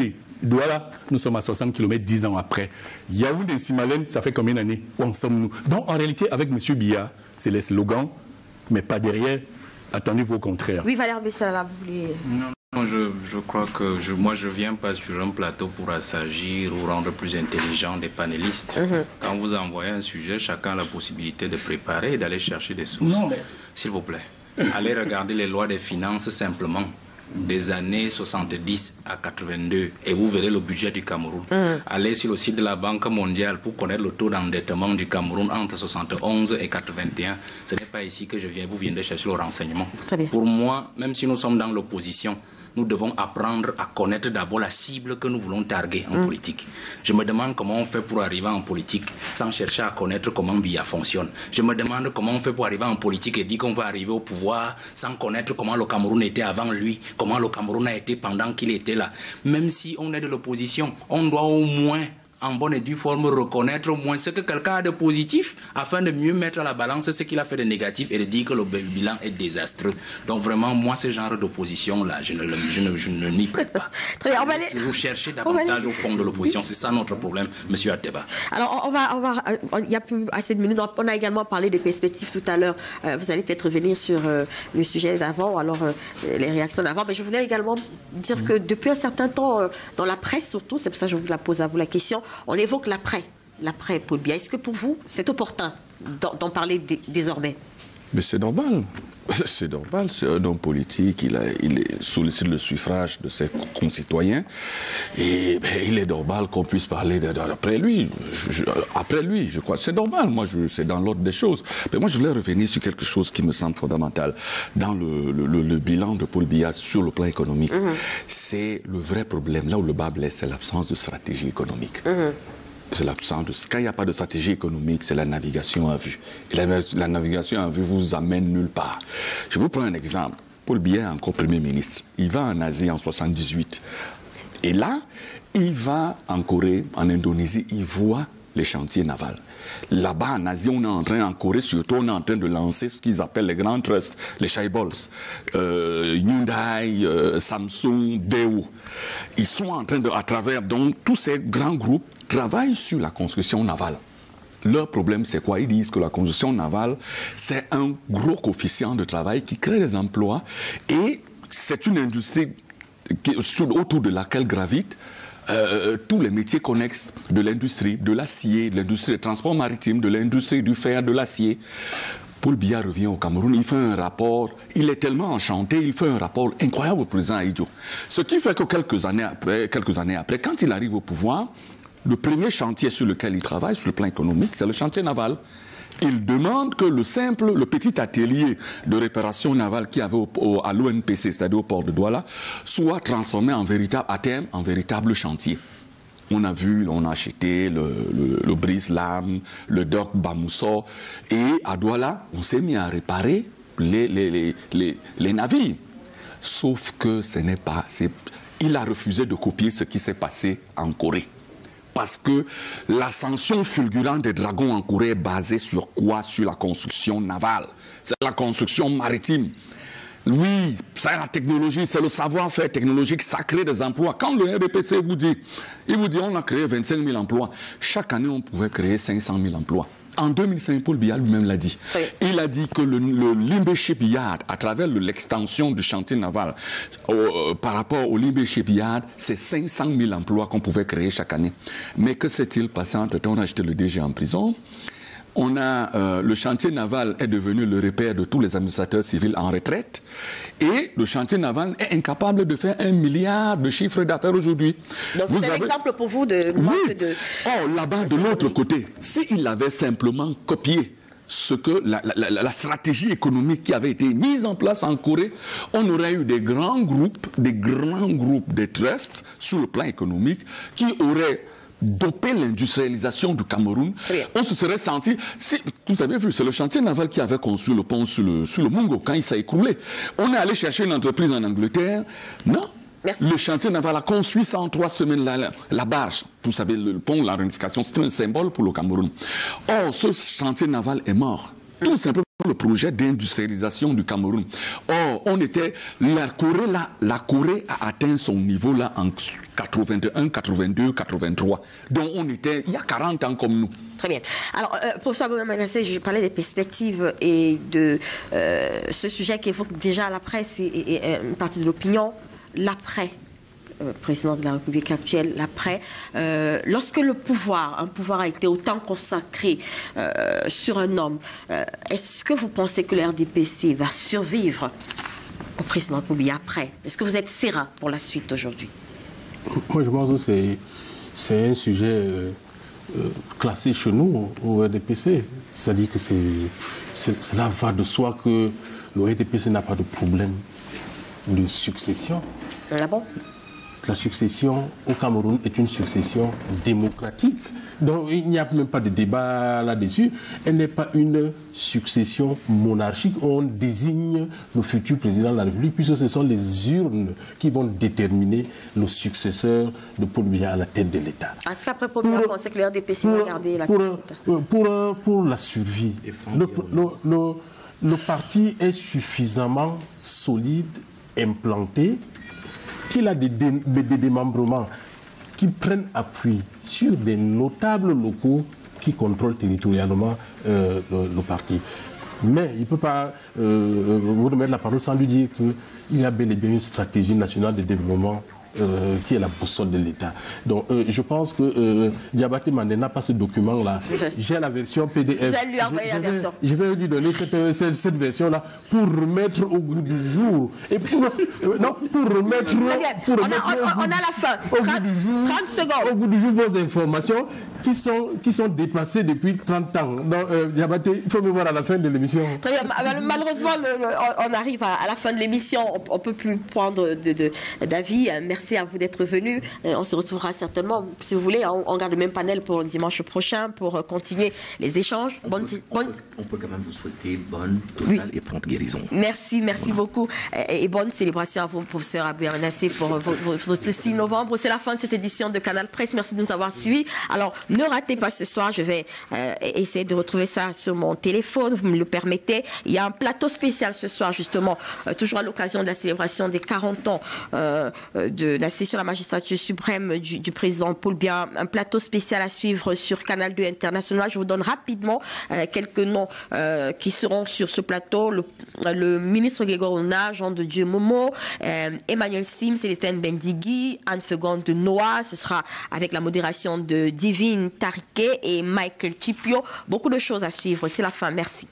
Douala, nous sommes à 60 km 10 ans après. Yaoundé Simalène, ça fait combien d'années? Où en sommes-nous? Donc, en réalité, avec M. Biya, c'est les slogans, mais pas derrière. Attendez-vous au contraire. Oui, Valère Bessala, vous voulez... Non, je crois que moi je viens pas sur un plateau pour assagir ou rendre plus intelligent des panélistes. Quand vous envoyez un sujet, chacun a la possibilité de préparer et d'aller chercher des sources. S'il vous plaît, allez regarder les lois des finances simplement des années 70 à 82 et vous verrez le budget du Cameroun. Allez sur le site de la Banque mondiale pour connaître le taux d'endettement du Cameroun entre 71 et 81. Ce n'est pas ici que je viens, vous venez de chercher le renseignement. Pour moi, même si nous sommes dans l'opposition, nous devons apprendre à connaître d'abord la cible que nous voulons targuer en politique. Je me demande comment on fait pour arriver en politique sans chercher à connaître comment Biya fonctionne. Je me demande comment on fait pour arriver en politique et dire qu'on va arriver au pouvoir sans connaître comment le Cameroun était avant lui, comment le Cameroun a été pendant qu'il était là. Même si on est de l'opposition, on doit au moins, en bonne et due forme, reconnaître au moins ce que quelqu'un a de positif afin de mieux mettre à la balance ce qu'il a fait de négatif et de dire que le bilan est désastreux. Donc vraiment, moi, ce genre d'opposition-là, je ne n'y prête pas. Très bien, on va aller... toujours chercher davantage au fond de l'opposition. C'est ça notre problème, M. Atteba. Alors, il n'y a plus assez de minutes. On a également parlé des perspectives tout à l'heure. Vous allez peut-être revenir sur le sujet d'avant, alors les réactions d'avant. Mais je voulais également dire que depuis un certain temps, dans la presse surtout, c'est pour ça que je vous la pose à vous la question, on évoque l'après Paul Biya. Est-ce que pour vous, c'est opportun d'en parler désormais? Mais c'est normal. C'est normal, c'est un homme politique, il sollicite le suffrage de ses concitoyens et il est normal qu'on puisse parler après lui. Je crois, c'est normal, moi c'est dans l'ordre des choses. Mais moi je voulais revenir sur quelque chose qui me semble fondamental. Dans le bilan de Paul Biya sur le plan économique, c'est le vrai problème, là où le bas blesse, c'est l'absence de stratégie économique. C'est l'absence de... Quand il n'y a pas de stratégie économique, c'est la navigation à vue. Et la navigation à vue vous amène nulle part. Je vous prends un exemple. Paul Biya est encore Premier ministre. Il va en Asie en 78. Et là, il va en Corée, en Indonésie, il voit les chantiers navals. Là-bas, en Asie, en Corée surtout, on est en train de lancer ce qu'ils appellent les grands trusts, les chaebols. Hyundai, Samsung, Daewoo. Ils sont en train de, à travers donc tous ces grands groupes, travaillent sur la construction navale. Leur problème, c'est quoi? Ils disent que la construction navale, c'est un gros coefficient de travail qui crée des emplois et c'est une industrie autour de laquelle gravitent tous les métiers connexes de l'industrie, de l'acier, de l'industrie des transports maritimes, de l'industrie du fer, de l'acier. Paul Biya revient au Cameroun, il fait un rapport, il est tellement enchanté, il fait un rapport incroyable au président Ahidjo. Ce qui fait que quelques années après, quand il arrive au pouvoir, le premier chantier sur lequel il travaille, sur le plan économique, c'est le chantier naval. Il demande que le petit atelier de réparation navale qu'il y avait à l'ONPC, c'est-à-dire au port de Douala, soit transformé à terme en véritable chantier. On a vu, on a acheté le brise-lame, le dock Bamousso, et à Douala, on s'est mis à réparer les navires. Sauf que ce n'est pas... Il a refusé de copier ce qui s'est passé en Corée. Parce que l'ascension fulgurante des dragons en Corée est basée sur quoi? Sur la construction navale. C'est la construction maritime. Oui, c'est la technologie, c'est le savoir-faire technologique, ça crée des emplois. Quand le RDPC vous dit, on a créé 25 000 emplois. Chaque année, on pouvait créer 500 000 emplois. En 2005, Paul Biya lui-même l'a dit. Oui. Il a dit que le Limbe Shipyard, à travers l'extension du chantier naval, par rapport au Limbe Shipyard, c'est 500 000 emplois qu'on pouvait créer chaque année. Mais que s'est-il passé entre-temps? On a jeté le DG en prison. Le chantier naval est devenu le repère de tous les administrateurs civils en retraite et le chantier naval est incapable de faire 1 milliard de chiffre d'affaires aujourd'hui. Donc c'est un exemple pour vous de... Oui. Là-bas, de l'autre côté, s'il avait simplement copié ce que la stratégie économique qui avait été mise en place en Corée, on aurait eu des grands groupes de trusts sur le plan économique qui auraient doper l'industrialisation du Cameroun, on se serait senti... Vous avez vu, c'est le chantier naval qui avait construit le pont sur le Mungo quand il s'est écroulé. On est allé chercher une entreprise en Angleterre. Non. Merci. Le chantier naval a construit ça en 3 semaines, la barge. Vous savez, le pont, la réunification, c'est un symbole pour le Cameroun. Or, ce chantier naval est mort. Tout simplement. le projet d'industrialisation du Cameroun. Or, la Corée a atteint son niveau là en 81, 82, 83. Donc on était il y a 40 ans comme nous. Très bien. Alors, professeur Abouamanassé, je parlais des perspectives et de ce sujet qui évoque déjà la presse et une partie de l'opinion, l'après. Président de la République actuelle, l'après, lorsque un pouvoir a été autant consacré sur un homme, est-ce que vous pensez que le RDPC va survivre au président Boubiya après? Est-ce que vous êtes serein pour la suite aujourd'hui? Moi, je pense que c'est un sujet classé chez nous au RDPC. C'est-à-dire que cela va de soi que le RDPC n'a pas de problème de succession. Ah bon? La succession au Cameroun est une succession démocratique. Donc il n'y a même pas de débat là-dessus. Elle n'est pas une succession monarchique où on désigne le futur président de la République, puisque ce sont les urnes qui vont déterminer le successeur de Paul Biya à la tête de l'État. Est-ce qu'après Paul Biya, vous pensez que le RDPC va garder la tête de l'État? Pour la survie, le parti est suffisamment solide, implanté, qu'il a des démembrements qui prennent appui sur des notables locaux qui contrôlent territorialement le parti. Mais il ne peut pas vous remettre la parole sans lui dire qu'il y a bel et bien une stratégie nationale de développement qui est la boussole de l'État. Donc je pense que Diabaté Mandé n'a pas ce document-là. J'ai la version PDF. Vous allez lui envoyer la version. Je vais lui donner cette version-là pour remettre au goût du jour. Et pour remettre... On a la fin. 30 secondes. Au goût du jour, vos informations qui sont déplacées depuis 30 ans. Donc Diabaté, il faut me voir à la fin de l'émission. Très bien. Malheureusement, on arrive à la fin de l'émission. On ne peut plus prendre d'avis. Merci à vous d'être venus. On se retrouvera certainement, si vous voulez, on garde le même panel pour le dimanche prochain pour continuer les échanges. On peut quand même vous souhaiter bonne, totale et prompte guérison. Merci beaucoup. Et bonne célébration à vous, professeur Abouamanassé, pour votre 6 novembre. C'est la fin de cette édition de Canal Presse. Merci de nous avoir suivis. Alors, ne ratez pas ce soir. Je vais essayer de retrouver ça sur mon téléphone. Vous me le permettez. Il y a un plateau spécial ce soir, justement, toujours à l'occasion de la célébration des 40 ans de la session de la magistrature suprême du président Paul Biya. Un plateau spécial à suivre sur Canal 2 International. Je vous donne rapidement quelques noms qui seront sur ce plateau. Le ministre Grégoire Ouna, Jean de Dieu Momo, Emmanuel Sim, Célestin Bendigui, Anne Fegon de Noah. Ce sera avec la modération de Divine Tariké et Michael Tipio. Beaucoup de choses à suivre. C'est la fin. Merci.